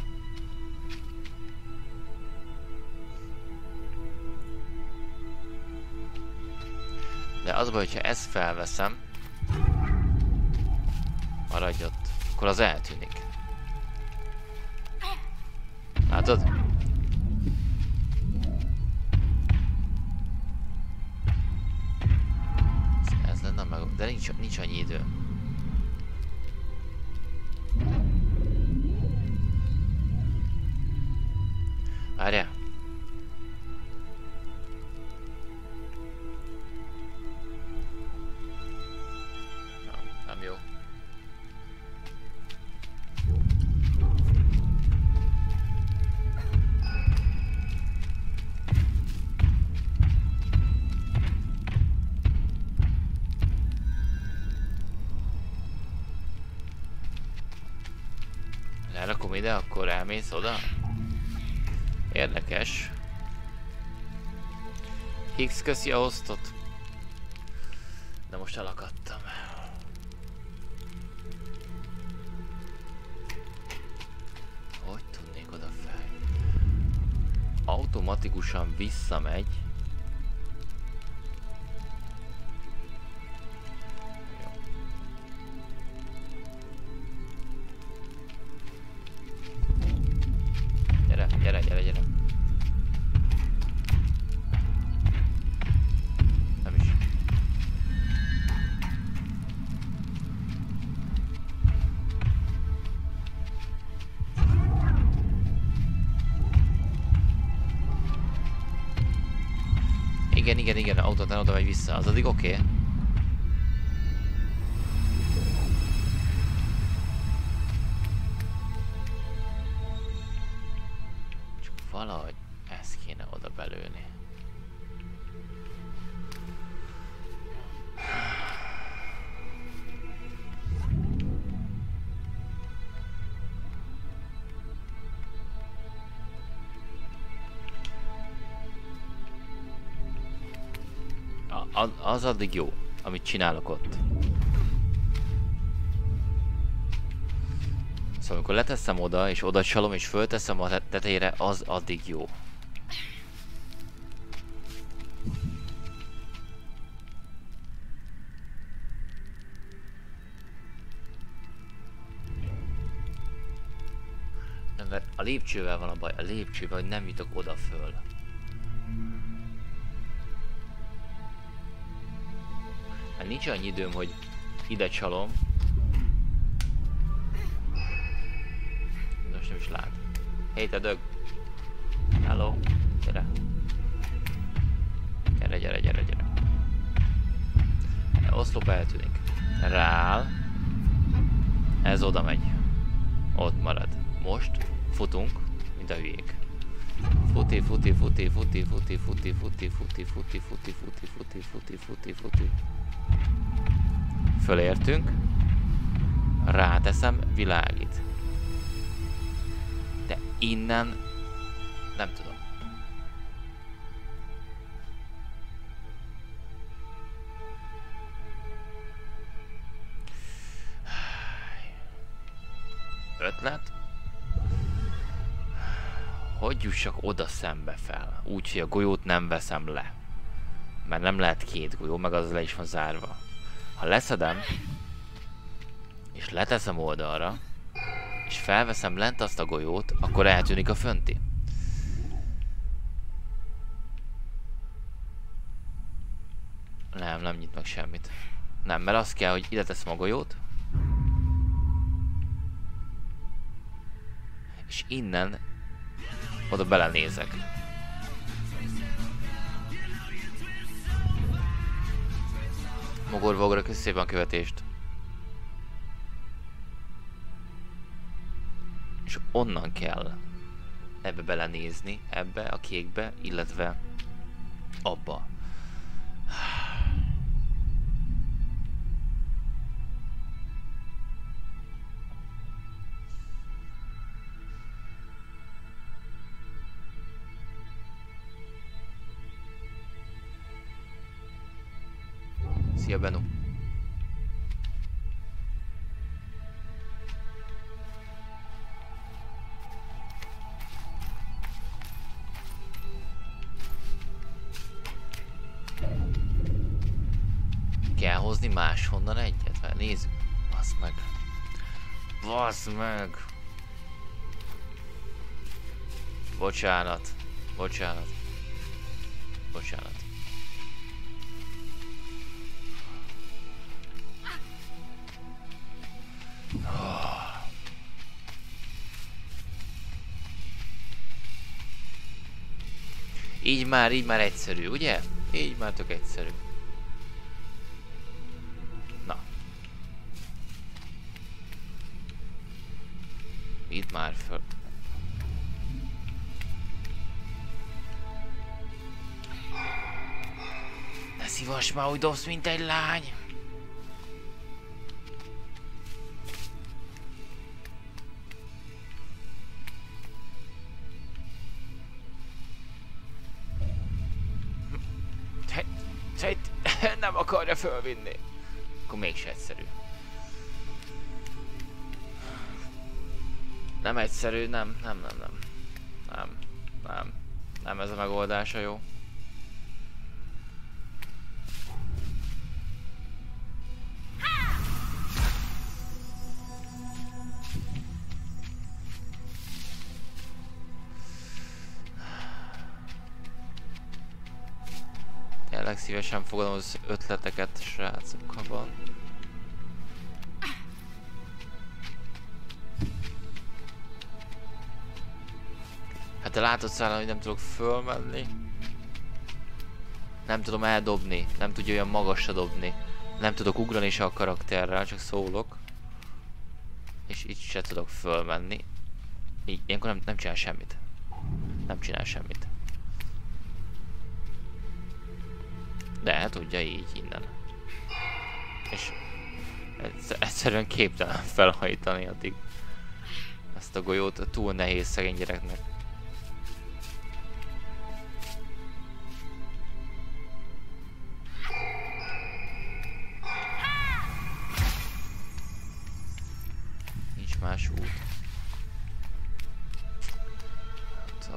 De az baj, hogyha ezt felveszem, maradj ott, akkor az eltűnik. Látod? Ez lenne meg, de nincs, nincs annyi idő. Várjál. Nem, nem jó. Lerakom ide, akkor elmész oda? Érdekes. X köszi a hostot. De most elakadtam. Hogy tudnék oda fel? Automatikusan visszamegy. Gyere, gyere, gyere, gyere. Nem is. Igen, igen, igen, autótán oda megy vissza, az addig oké. Okay. Csak valahogy ezt kéne oda belőni. Az, az addig jó, amit csinálok ott. Szóval amikor leteszem oda, és oda csalom, és fölteszem a tetejére, az addig jó. Nem, mert a lépcsővel van a baj, a lépcsővel, hogy nem jutok oda föl. Hát nincs annyi időm, hogy ide csalom. Most nem is lát. Hey, te dög! Hello! Gyere! Gyere, gyere, gyere, gyere! Oszlop eltűnik. Rááll. Ez oda megy. Ott marad. Most futunk, mint a hülyék. Futi, futi, futi, futi, futi, futi, futi, futi, futi, futi, futi, futi, futi, futi, futi. Fölértünk. Ráteszem, világít. De innen nem tudom. Ötlet? Hogy jussak oda szembe fel? Úgy, hogy a golyót nem veszem le. Mert nem lehet két golyó, meg az le is van zárva. Ha leszedem, és leteszem oldalra, és felveszem lent azt a golyót, akkor eltűnik a fönti. Nem, nem nyit meg semmit. Nem, mert az kell, hogy ide teszem a golyót, és innen oda belenézek. Mogorva ugra, köszi szépen a követést. És onnan kell ebbe belenézni, ebbe a kékbe, illetve abba. Szia, Benu. Kell hozni máshonnan egyet? Mert nézzük. Basz meg. Basz meg. Bocsánat. Bocsánat. Bocsánat. Oh. Így már, így már egyszerű, ugye? Így már tök egyszerű. Na. Itt már föl. Ne szívass már, úgy dobsz, mint egy lány! Nem akarja fölvinni. Akkor mégse egyszerű. Nem egyszerű, nem, nem, nem, nem. Nem, nem. Nem ez a megoldása jó. Tényleg szívesen fogadom az ötleteket, srácok, ha van. Hát te látod szállán, hogy nem tudok fölmenni. Nem tudom eldobni, nem tudja olyan magasra dobni. Nem tudok ugrani se a karakterrel, csak szólok. És itt se tudok fölmenni. Így, ilyenkor nem, nem csinál semmit. Nem csinál semmit. De tudja így innen. És egyszerűen képtelen felhajtani addig. Ezt a golyót túl nehéz szegény gyereknek. Nincs más út. Nem tudom.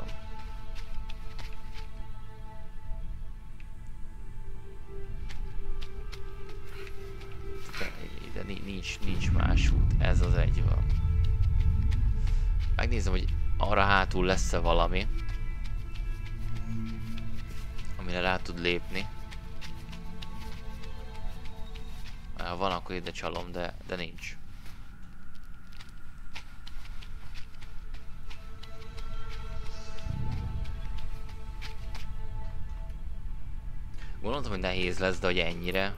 De nincs, nincs más út, ez az egy van. Megnézem, hogy arra hátul lesz-e valami, amire rá tud lépni. Ha van, akkor ide csalom, de, de nincs. Gondoltam, hogy nehéz lesz, de hogy ennyire.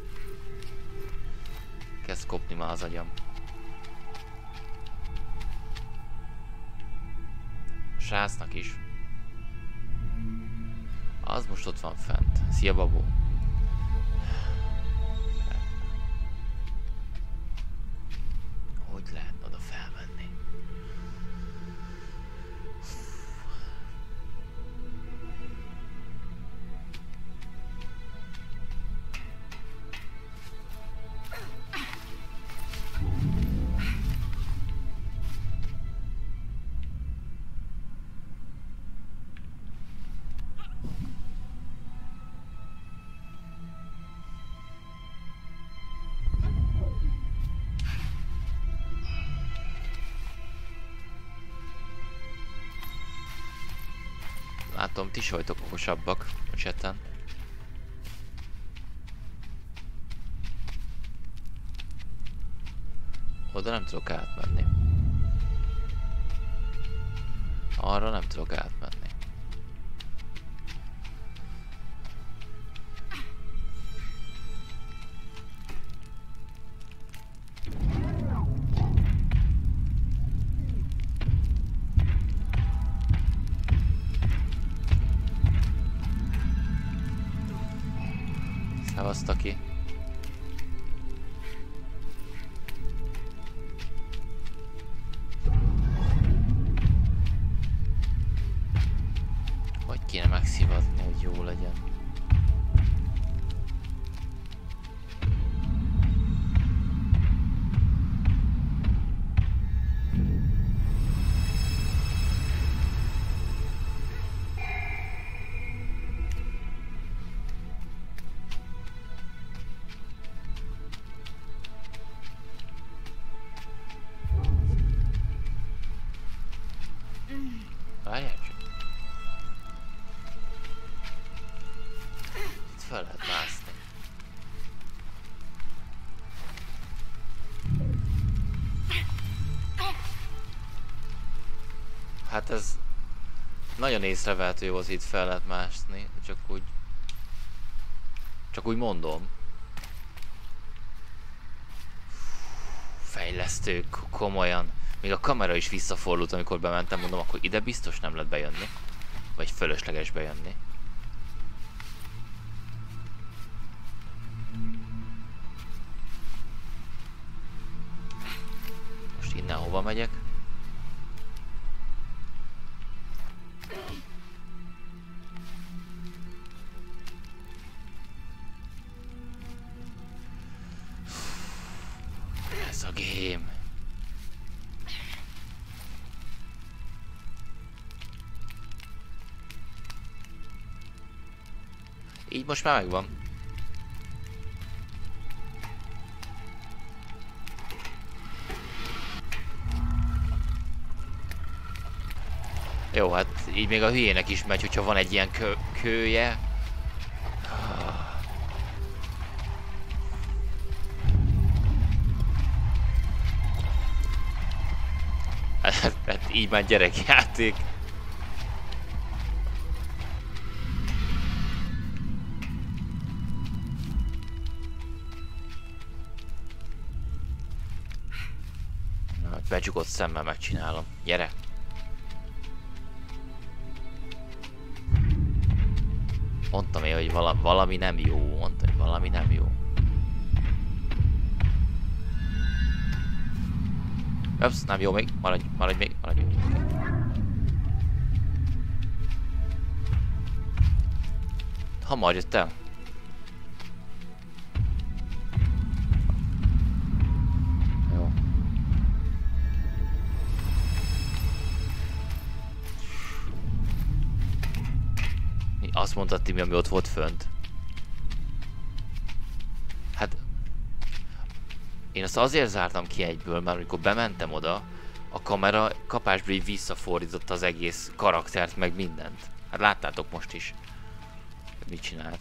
Kezd kopni már az agyam. Srácnak is. Az most ott van fent. Szia, babó. Hogy lehetne oda felmenni? Látom, ti is vagytok okosabbak a chaten. Oda nem tudok átmenni. Arra nem tudok átmenni. Szevasztok ki. Hogy kéne megszivatni, hogy jó legyen. Hát ez nagyon észrevehető volt, itt fel lehet mászni, csak úgy... Csak úgy mondom. Fejlesztő, komolyan. Még a kamera is visszafordult, amikor bementem, mondom, akkor ide biztos nem lehet bejönni. Vagy fölösleges bejönni. Most innen hova megyek? Ez a game. Így most már megvan. Jó, hát így még a hülyének is megy, hogyha van egy ilyen kö kője. Hát, hát így már gyerekjáték. Na, becsukott szemmel megcsinálom. Gyere! Mondtam én, hogy valami, valami nem jó. Mondtam, hogy valami nem jó. Öpsz, nem jó még. Maradj, maradj még, maradj még. Hamar jött el. Jó. Azt mondtad, Timi, ami ott volt fönt. Hát... Én azt azért zártam ki egyből, mert amikor bementem oda, a kamera kapásból így visszafordította az egész karaktert, meg mindent. Hát láttátok most is. Mit csinált.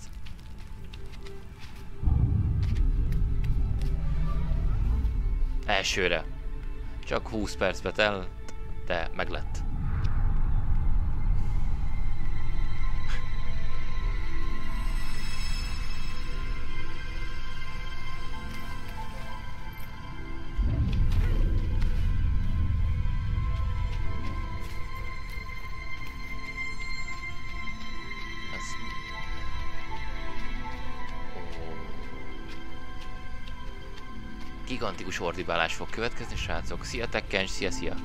Elsőre. Csak húsz percbe telt, de meglett. Gigantikus ordibálás fog következni, srácok. Szia Tekken, szia, szia.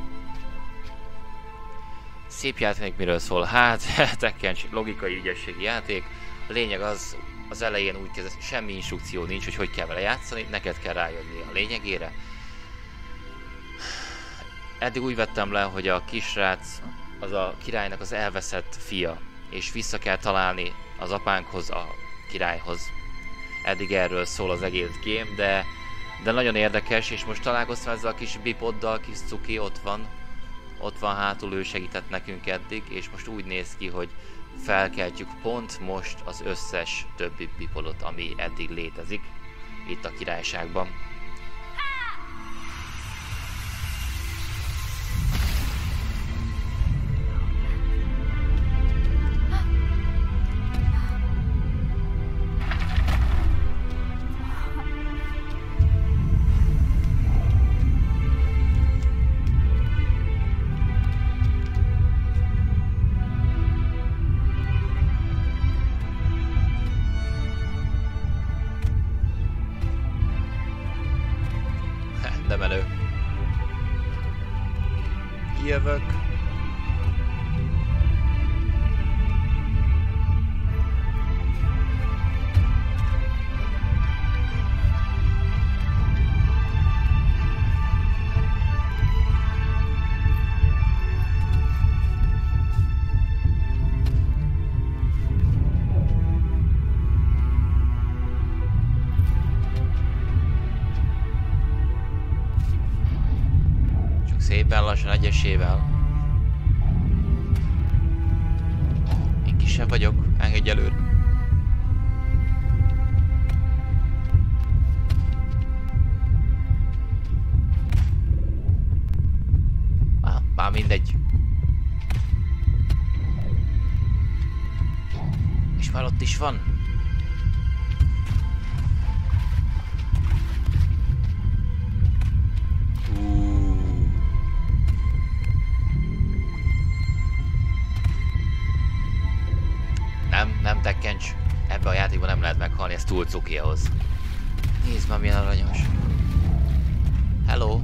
Szép játék, miről szól? Hát, Tekken, logikai ügyességi játék. A lényeg az, az elején úgy kezdett, semmi instrukció nincs, hogy hogy kell vele játszani, neked kell rájönni a lényegére. Eddig úgy vettem le, hogy a kisrác az a királynak az elveszett fia, és vissza kell találni az apánkhoz, a királyhoz. Eddig erről szól az egész game, de De nagyon érdekes, és most találkoztam ezzel a kis bipoddal, kis cuki, ott van. Ott van hátul, ő segített nekünk eddig, és most úgy néz ki, hogy felkeltjük pont most az összes többi bipodot, ami eddig létezik itt a királyságban. De menő. Jövök. Szépen lassan, egyesével. Én kisebb vagyok, engedj előre. Á, már mindegy. is van? Uh. Nem, nem tekkencs. Ebbe a játékban nem lehet meghalni, ez túl cuki ahhoz. Nézd már, milyen aranyos. Hello.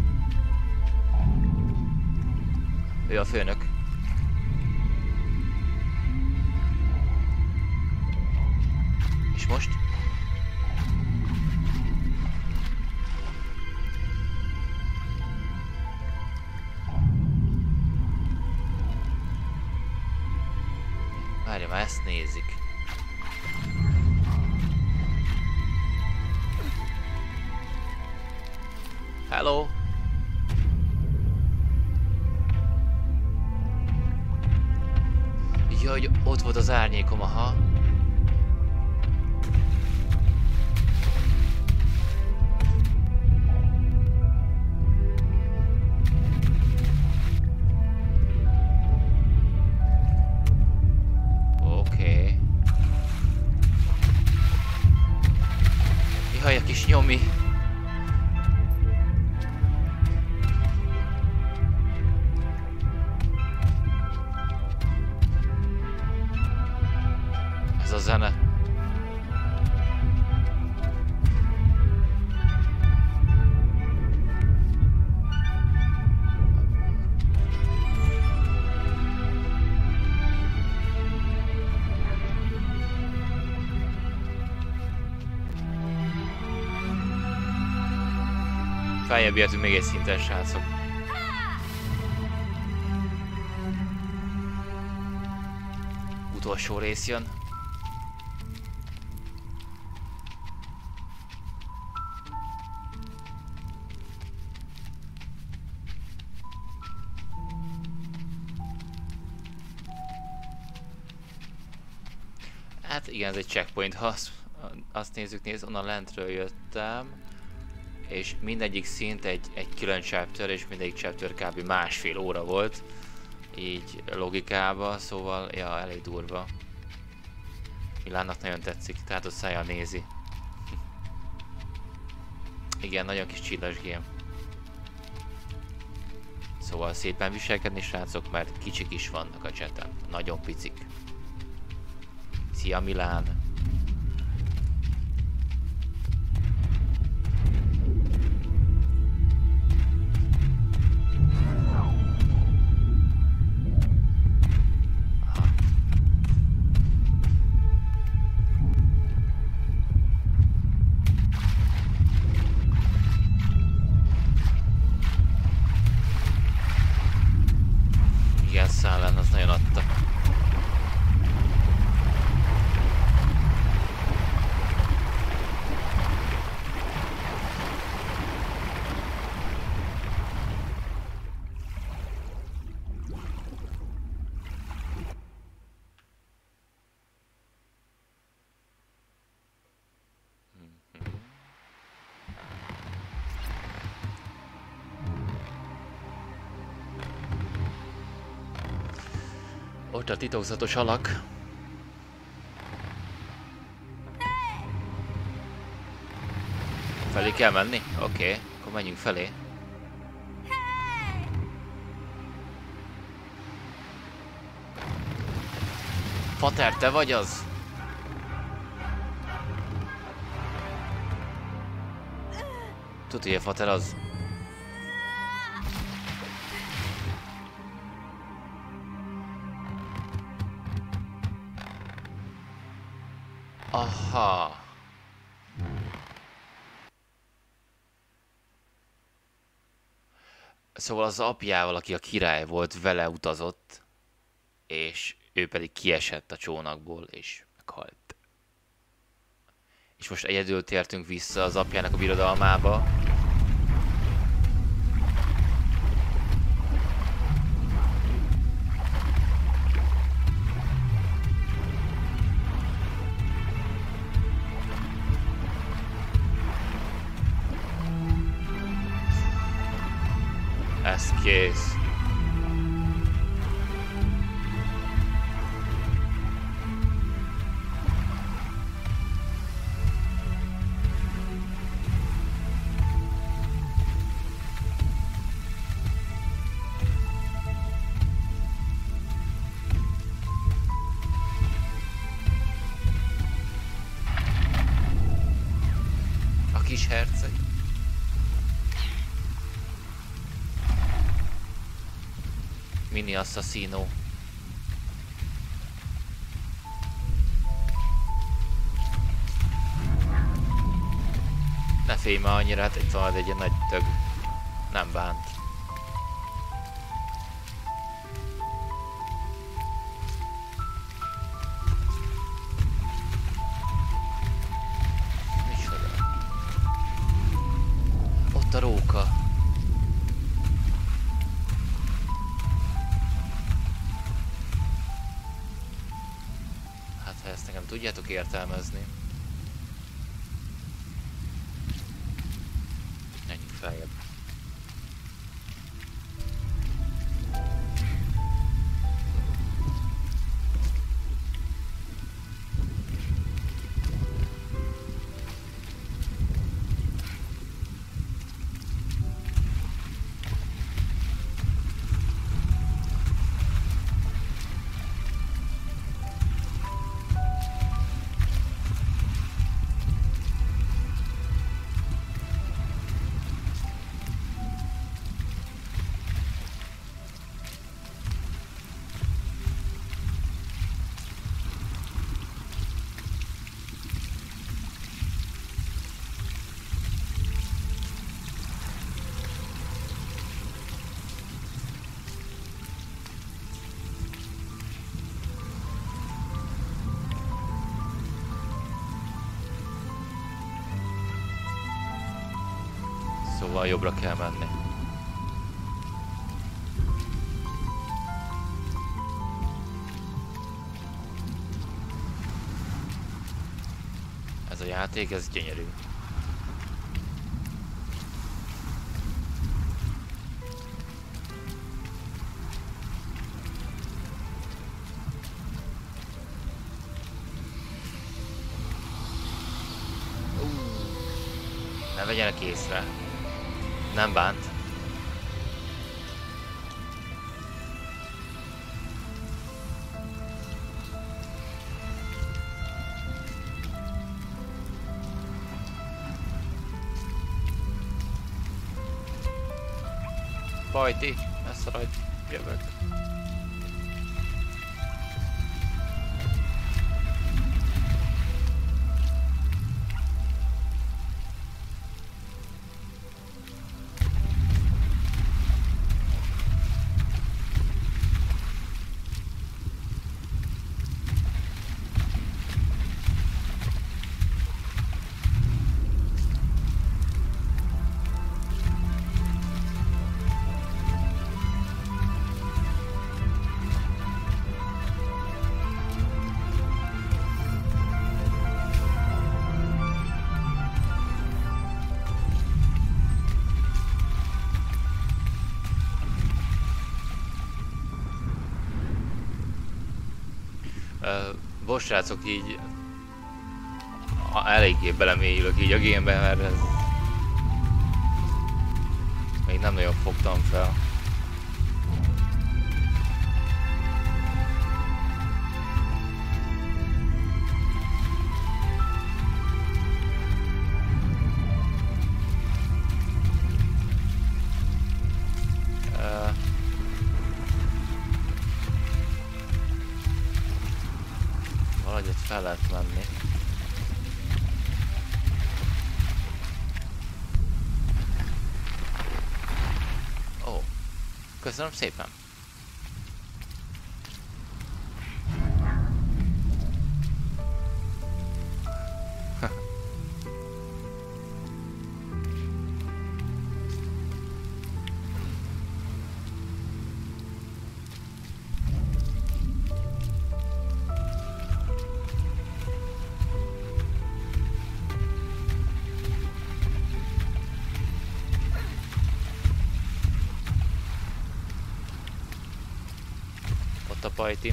Ő a főnök. És most? Várja, már ezt nézik. Hello. Jaj, ott volt az árnyékom, aha. Oké. Jaj, a kis nyomi. Ez a zene. Feljebb értünk még egy szinten, srácok. Utolsó rész jön. Hát igen, ez egy checkpoint, ha azt, azt nézzük, nézd, onnan lentről jöttem, és mindegyik szint egy, egy külön chapter, és mindegyik chapter kb. Másfél óra volt, így logikába, szóval, ja, elég durva. Milánnak nagyon tetszik, tehát a szájjal nézi. Igen, nagyon kis csillas game. Szóval szépen viselkedni, srácok, mert kicsik is vannak a chaten, nagyon picik. Szia Milán! Igen, Szállán, az nagyon adta. Ott a titokzatos alak. Felé kell menni? Oké, okay, akkor menjünk felé. Fater, te vagy az? Tudod, hogy a Fater az? Aha. Szóval az apjával, aki a király volt, vele utazott, és ő pedig kiesett a csónakból, és meghalt. És most egyedül tértünk vissza az apjának a birodalmába. Ez kész. kis herceg. Mini Assassino. Ne félj már annyira, hát itt van egy ilyen nagy tög. Nem bánt. Micsoda? Ott a róka. Hát ha ezt nekem tudjátok értelmezni. Feljebb. Szóval jobbra kell menni. Ez a játék, ez gyönyörű. Uh, ne vegyenek észre. Nem bánt. Pajti, ne szaradj, jövök. Uh, Bocs srácok, így a, eléggé belemélyülök így a gamebe, mert ez még nem nagyon fogtam fel. Fel lehet menni. Ó, köszönöm szépen. A pajti.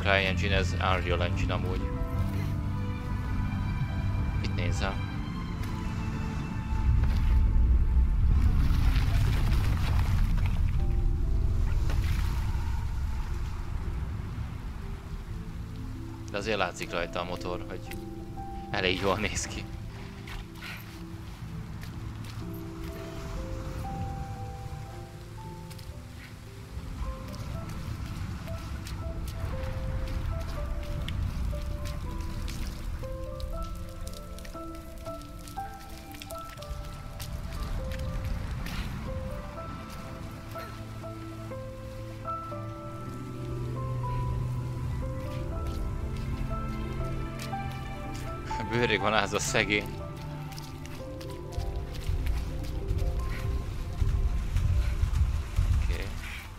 CryEngine, ez Unreal Engine amúgy. Mit nézel? De azért látszik rajta a motor, hogy elég jól néz ki. Bőrig van az a szegény. Oké.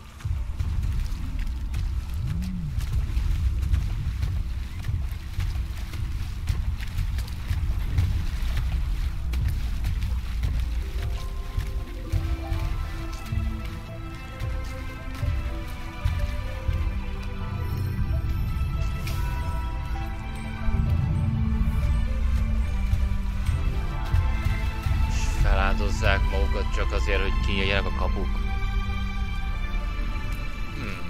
Feláldozzák magukat csak azért, hogy kinyíljanak a kapuk. Hmm.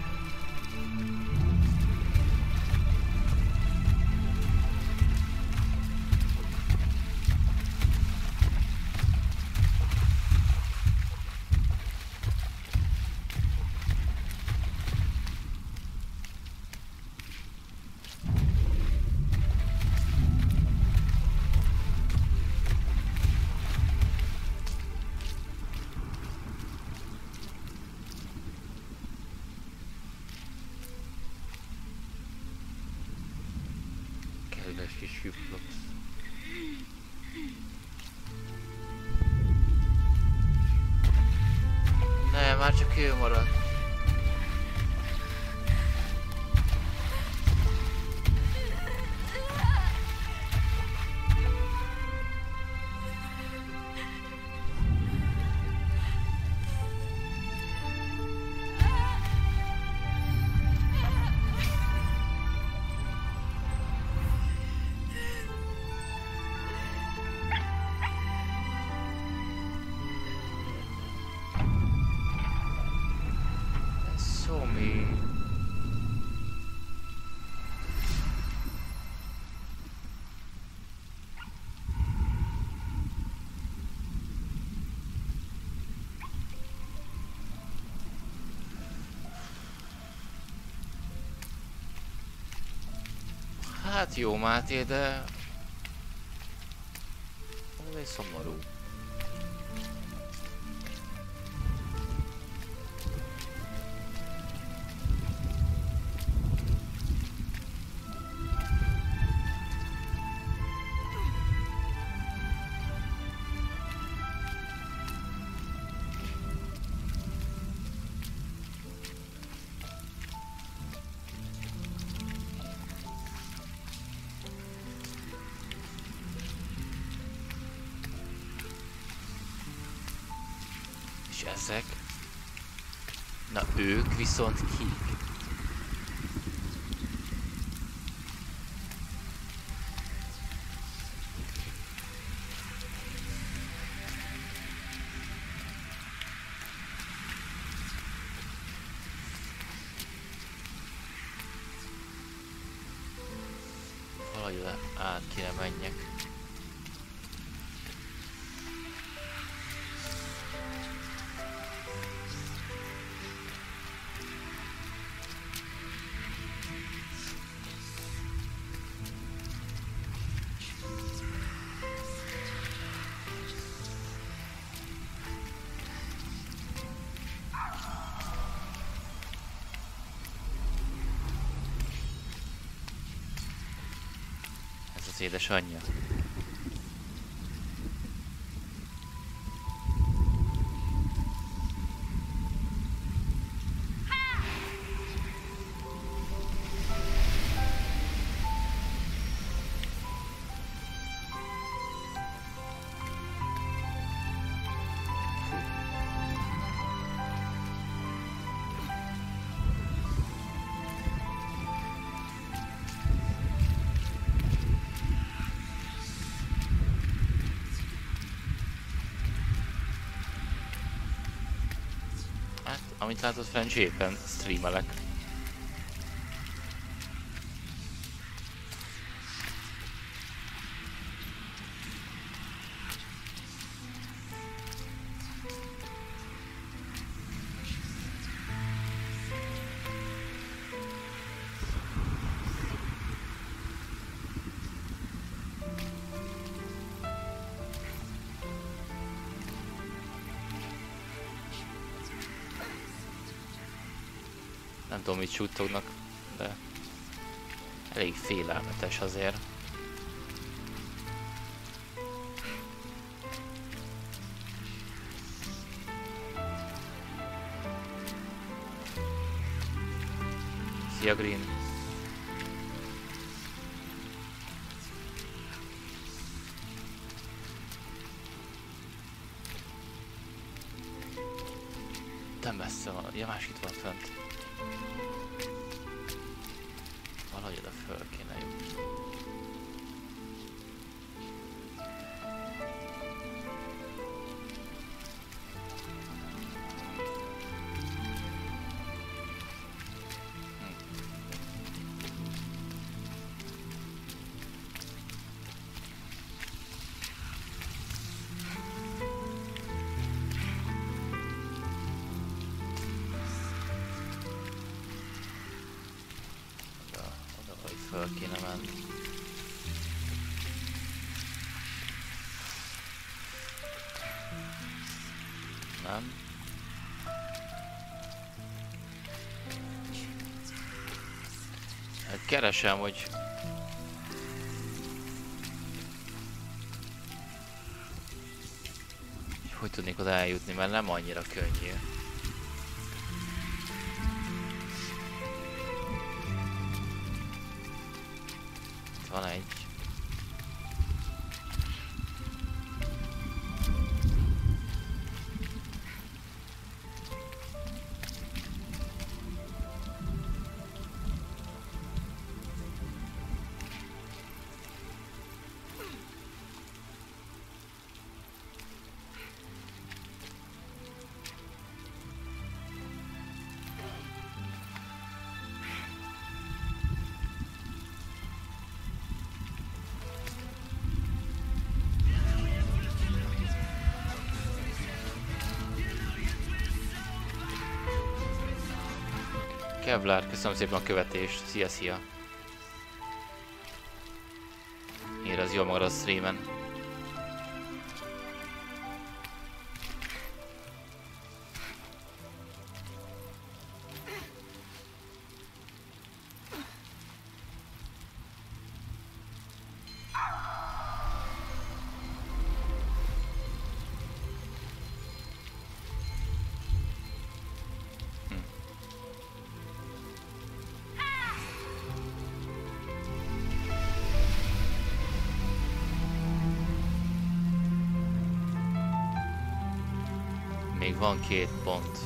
Kedves kis Hypnox. Nem, már csak ő maradt. So mean. Hát jó, Máté, de... Ez egy szomorú. És ezek? Na ők viszont kik? Valahogy át kéne menjek. Az édesanyja. Amit látod fent zsépen, streamelek. Nem tudom, mit suttognak, de elég félelmetes azért. Szia Green! De messze van, ja, másik itt van fent. Valahogy oda föl kéne jutni. Föl kéne menni. Nem. Hát keresem, hogy hogy tudnék oda eljutni, mert nem annyira könnyű. Van egy. Kevlar, köszönöm szépen a követést. Szia, szia. Érezd jól magad a streamen. Még van két pont.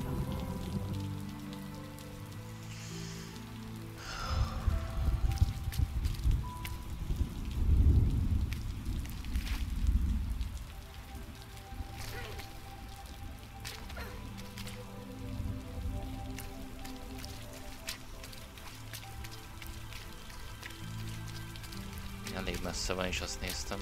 Elég messze van, és azt néztem.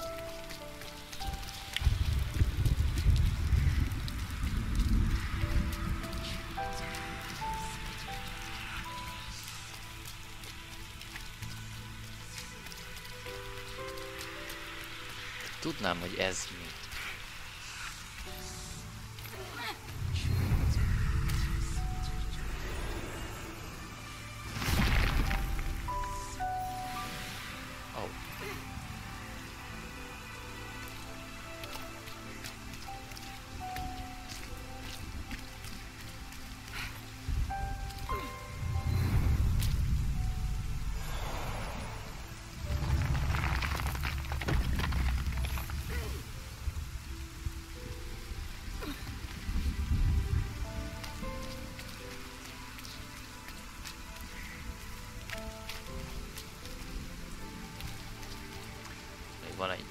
Tudnám, hogy ez mi. Oh. Van egy.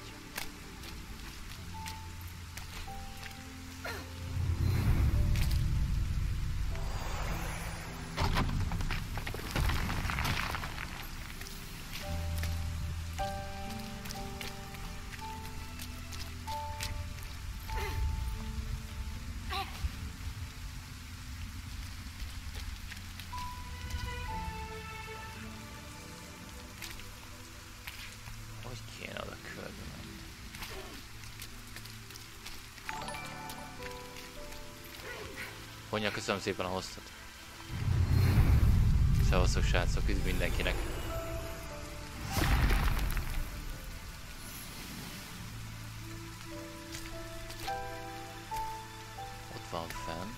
Fonya, köszönöm szépen a hostot. Szevasztok srácok, üdv mindenkinek. Ott van fent.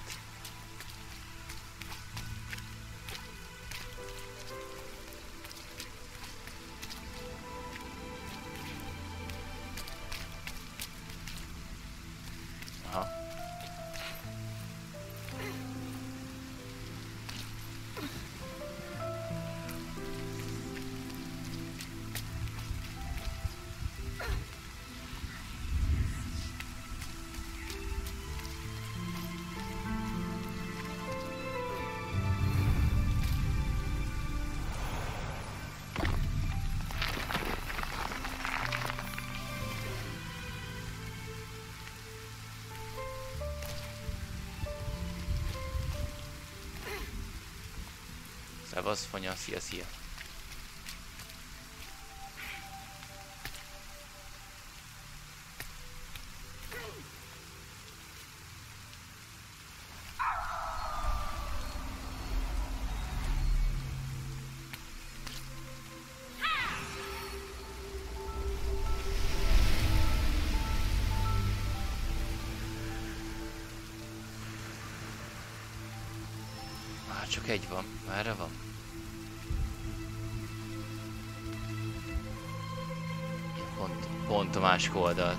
Aha. Szevasz, Fonya, szia, szia. Már csak egy van, merre van? Pont, pont a másik oldalt.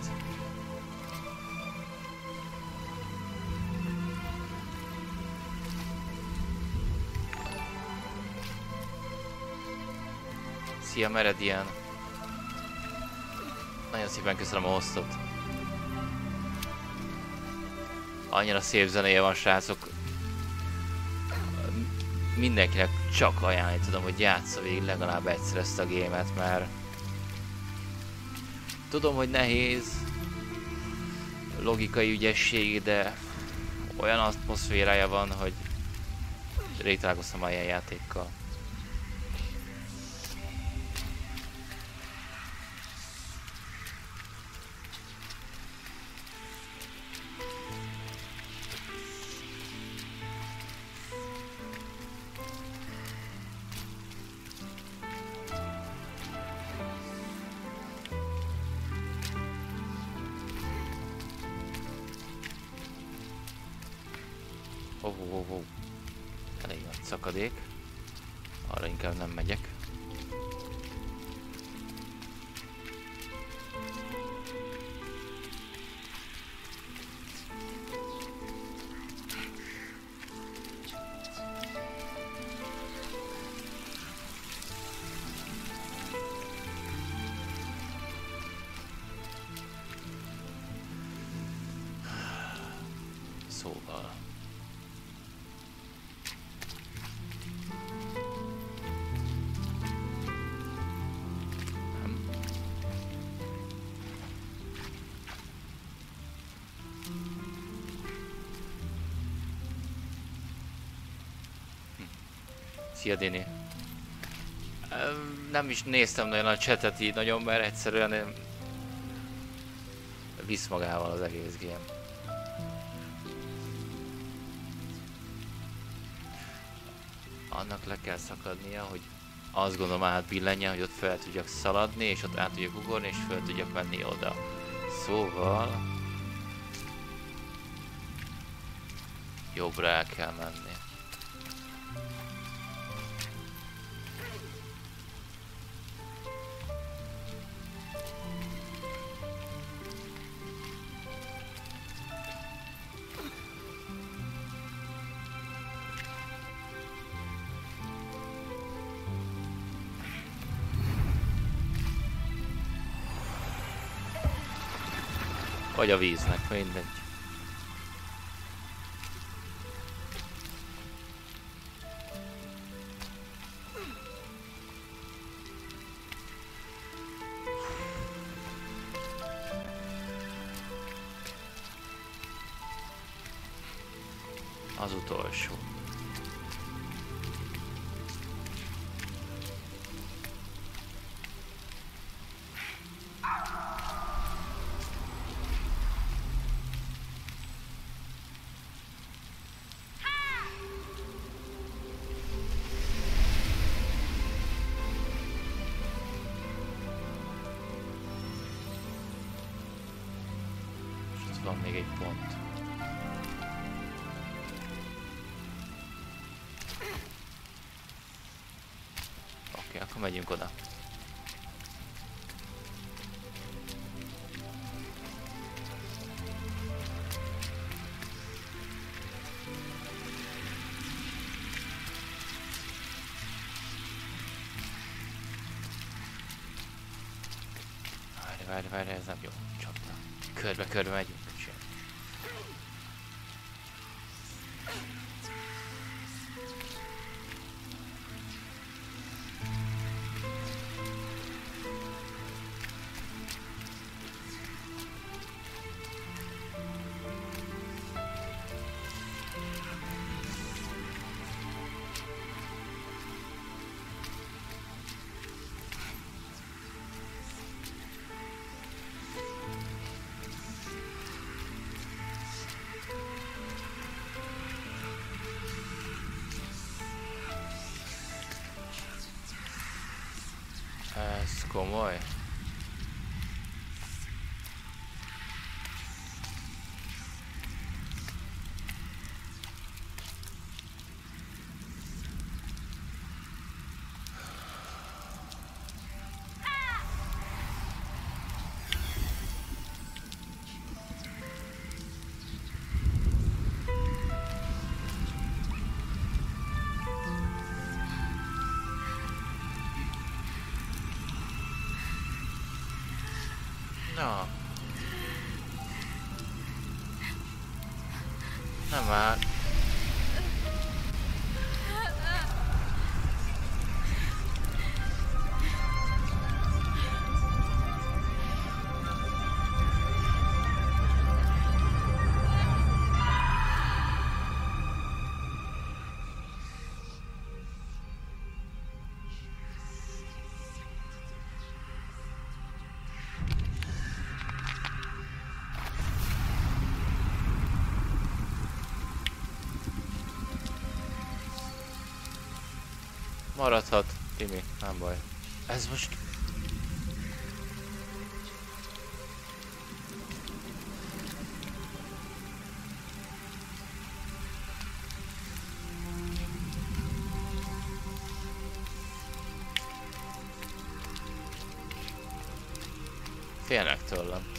Szia Meridian! Nagyon szépen köszönöm a hostot. Annyira szép zenéje van, srácok. Mindenkinek csak ajánlani tudom, hogy játsza végig legalább egyszer ezt a gémet, mert tudom, hogy nehéz logikai ügyesség, de olyan atmoszférája van, hogy rég találkoztam a ilyen játékkal. Oh, oh, oh, oh. Elég nagy szakadék. Arra inkább nem megyek. Szóval... Szia Dini. Nem is néztem nagyon a chatet így nagyon, mert egyszerűen visz magával az egész game. Annak le kell szakadnia, hogy azt gondolom átbillenje, hogy ott fel tudjak szaladni, és ott át tudjak ugorni, és fel tudjak menni oda. Szóval... jobbra el kell menni. Vagy a víznek, mindegy. Az utolsó. van még egy pont. Oké, okay, akkor megyünk oda. Várj, várj, ez nem jó. Csapta. Körbe-körbe megyünk. Ez komoly. Na. Nem már. Maradhat, Timi, nem baj. Ez most... Félnek tőlem.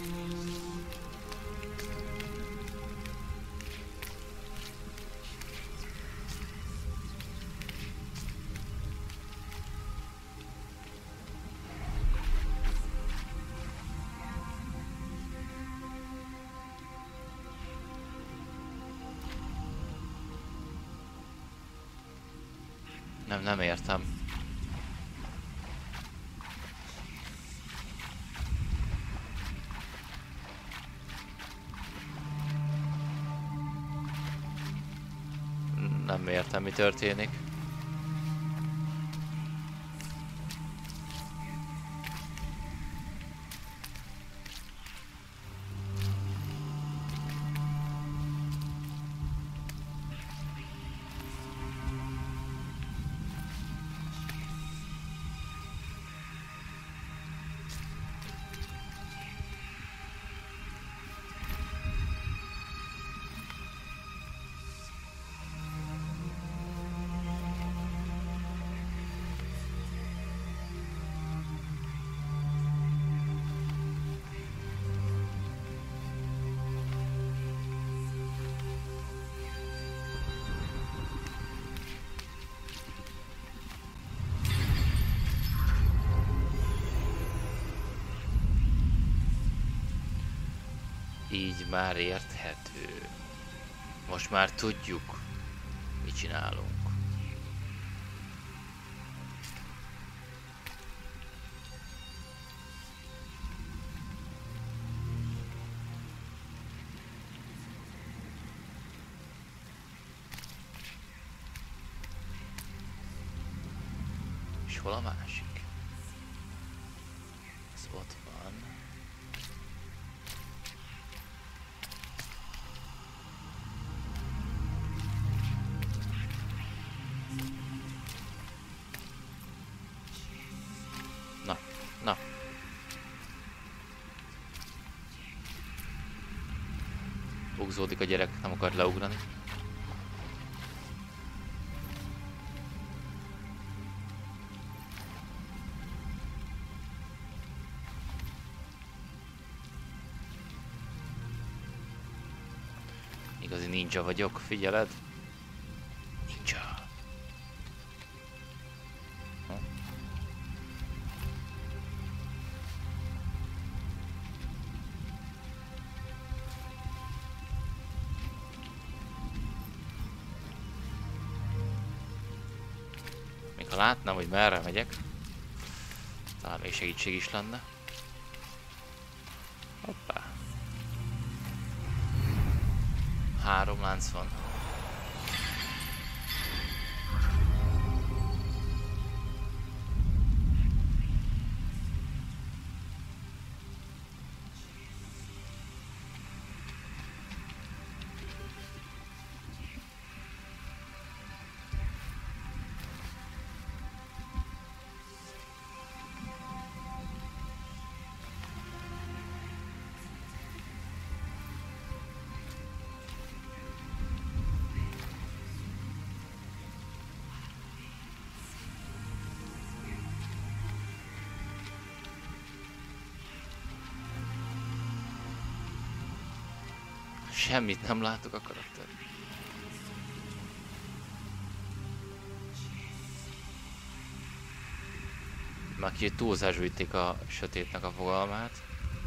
Nem, nem értem. Nem értem, mi történik. Így már érthető. Most már tudjuk, mit csinálunk. És hol a másik? Ez ott van. Na, na. Lehúzódik a gyerek, nem akar leugrani. Igazi ninja vagyok, figyeled? Ninja. Hm? Még ha látnám, hogy merre megyek, talán még segítség is lenne. Hoppá. Három lánc van. Semmit nem látok a karakter. Már kicsit túlzásba vitték a sötétnek a fogalmát.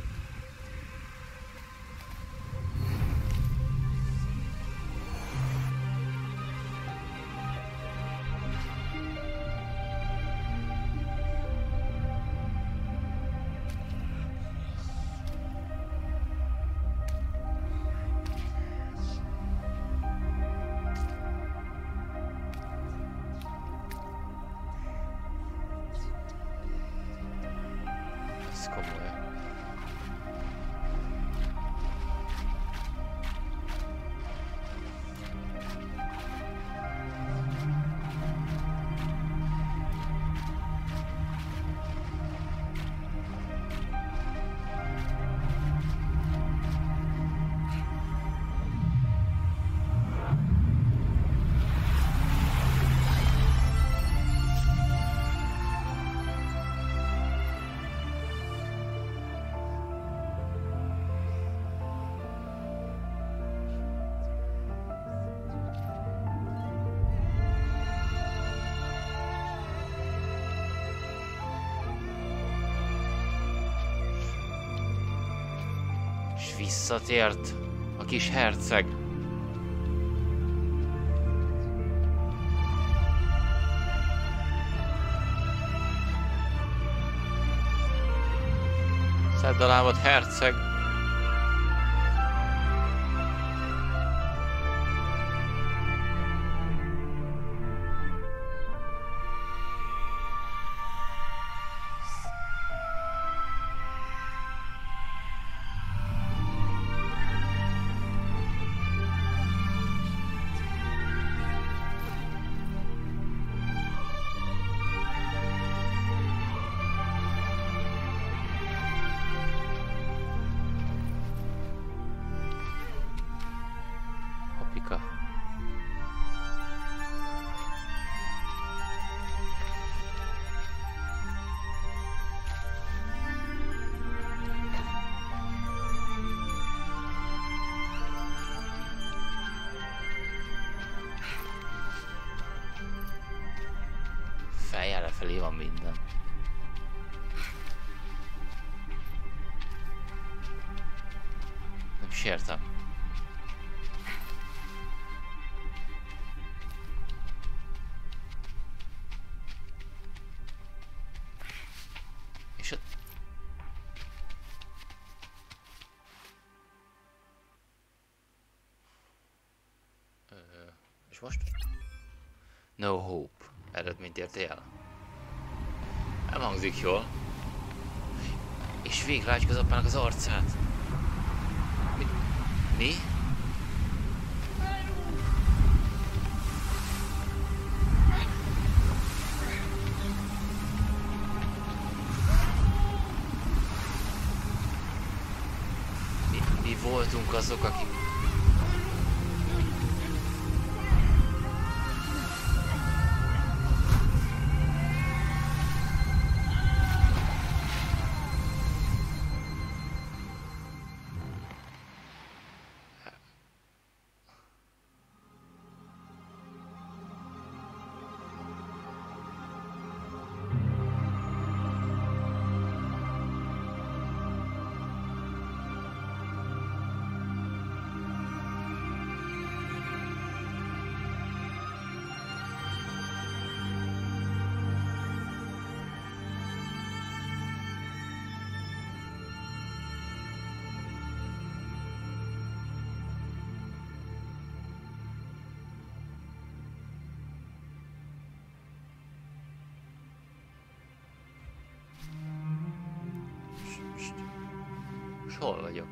Visszatért a kis herceg. Szedd a lábad, herceg! Feljel lefelé van minden. Nem is értem. És ott... Ö, és most? No hope. Eredményt értél el? Nem hangzik jól. És végre látjuk az apának az arcát. Mi? Mi? Mi, mi voltunk azok, akik... hol vagyok?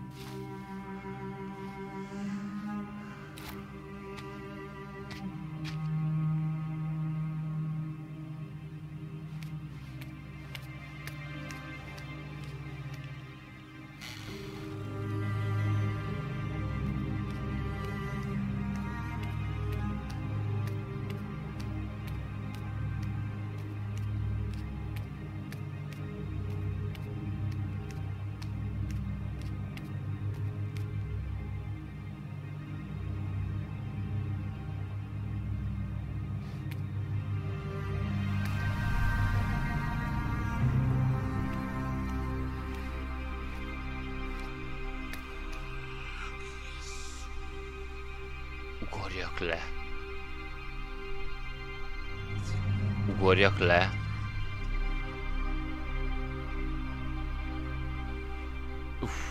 Ugorjak le. Ugorjak le. Uff.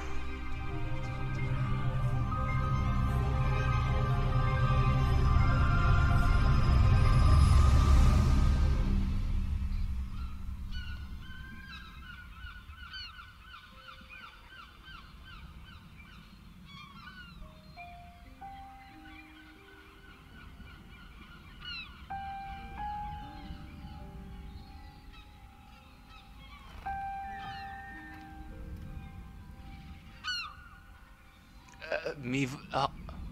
Mi... Ah.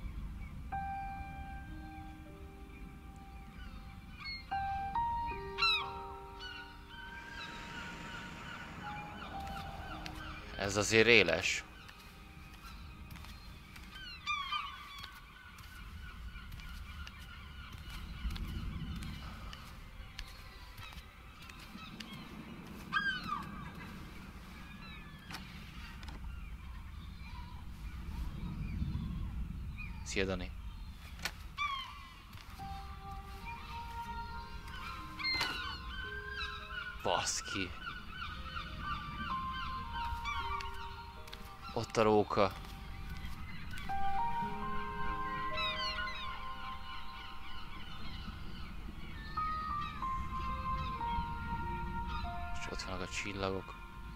Ez azért éles. Szia, Dani. Baszki. Ott a róka. És ott vannak a csillagok.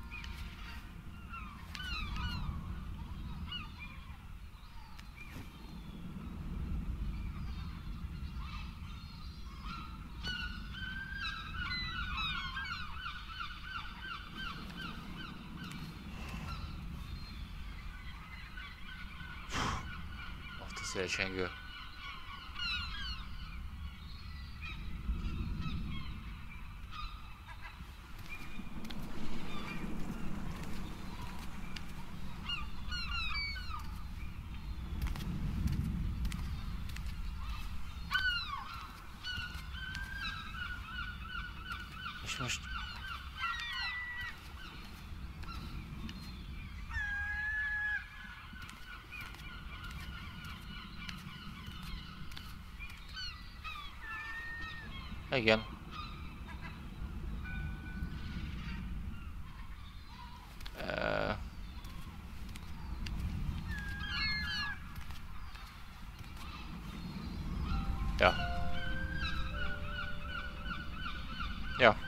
Szélcsengő. És most igen. Uh... Ja. Ja.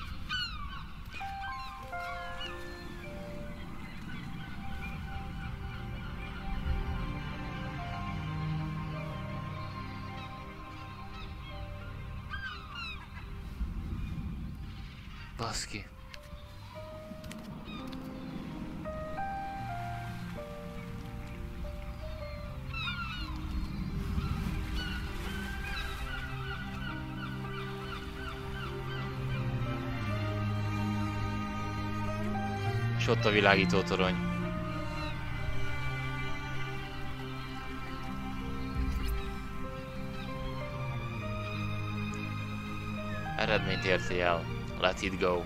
Baszki. És ott a világító torony. Eredményt értél el. Let it go.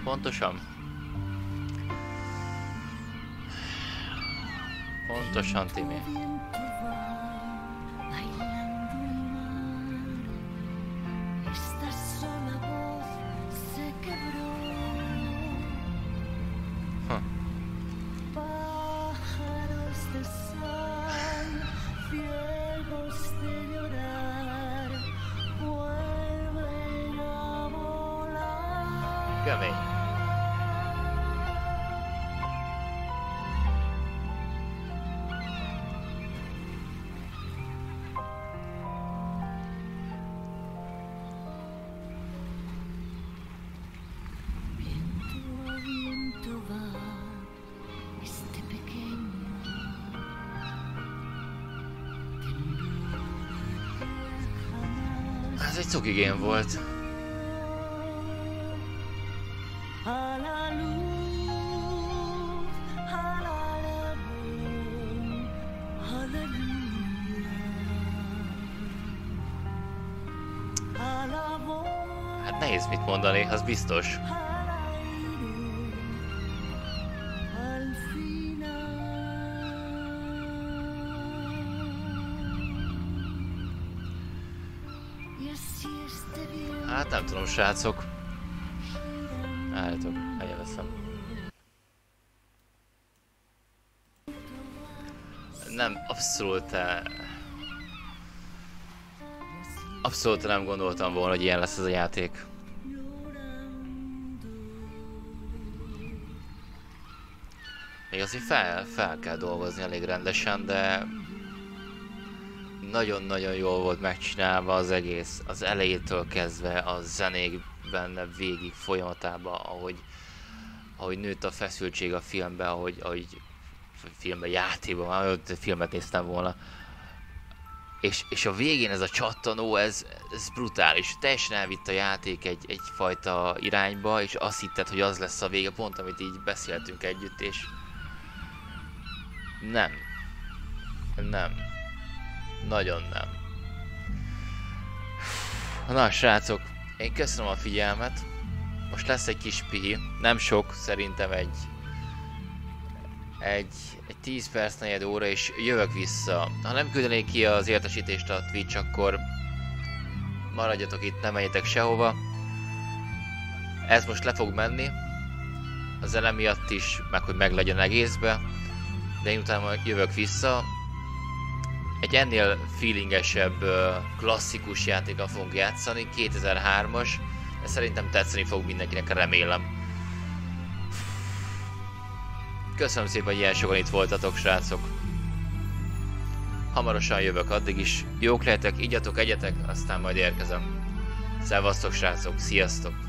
Pontosan? Pontosan, Timi. Huh. Kemény. Ez egy cuki game volt. Hát nehéz mit mondani, az biztos. Hát nem tudom, srácok. Álljatok, eljöveszem. Nem, abszolút... Abszolút nem gondoltam volna, hogy ilyen lesz ez a játék. Még azért fel, fel kell dolgozni elég rendesen, de... Nagyon-nagyon jól volt megcsinálva az egész, az elejétől kezdve a zenék benne végig folyamatában, ahogy, ahogy nőtt a feszültség a filmben, ahogy, ahogy filmben, játékban, már ott filmet néztem volna. És, és a végén ez a csattanó, ez, ez brutális, teljesen elvitt a játék egy, egyfajta irányba, és azt hitted, hogy az lesz a vége, pont amit így beszéltünk együtt, és nem, nem. Nagyon nem. Na srácok, én köszönöm a figyelmet. Most lesz egy kis pihi, nem sok, szerintem egy egy, egy tíz perc, negyed óra, és jövök vissza. Ha nem küldenék ki az értesítést a Twitch, akkor maradjatok itt, nem menjetek sehova. Ez most le fog menni. Az elem miatt is, meg hogy meg legyen egészbe. De én utána jövök vissza. Egy ennél feelingesebb, klasszikus játékkal fogunk játszani, kétezer-hármas, de szerintem tetszeni fog mindenkinek, remélem. Köszönöm szépen, hogy ilyen sokan itt voltatok, srácok. Hamarosan jövök, addig is jók lehetek, igyatok, egyetek, aztán majd érkezem. Szevasztok, srácok, sziasztok!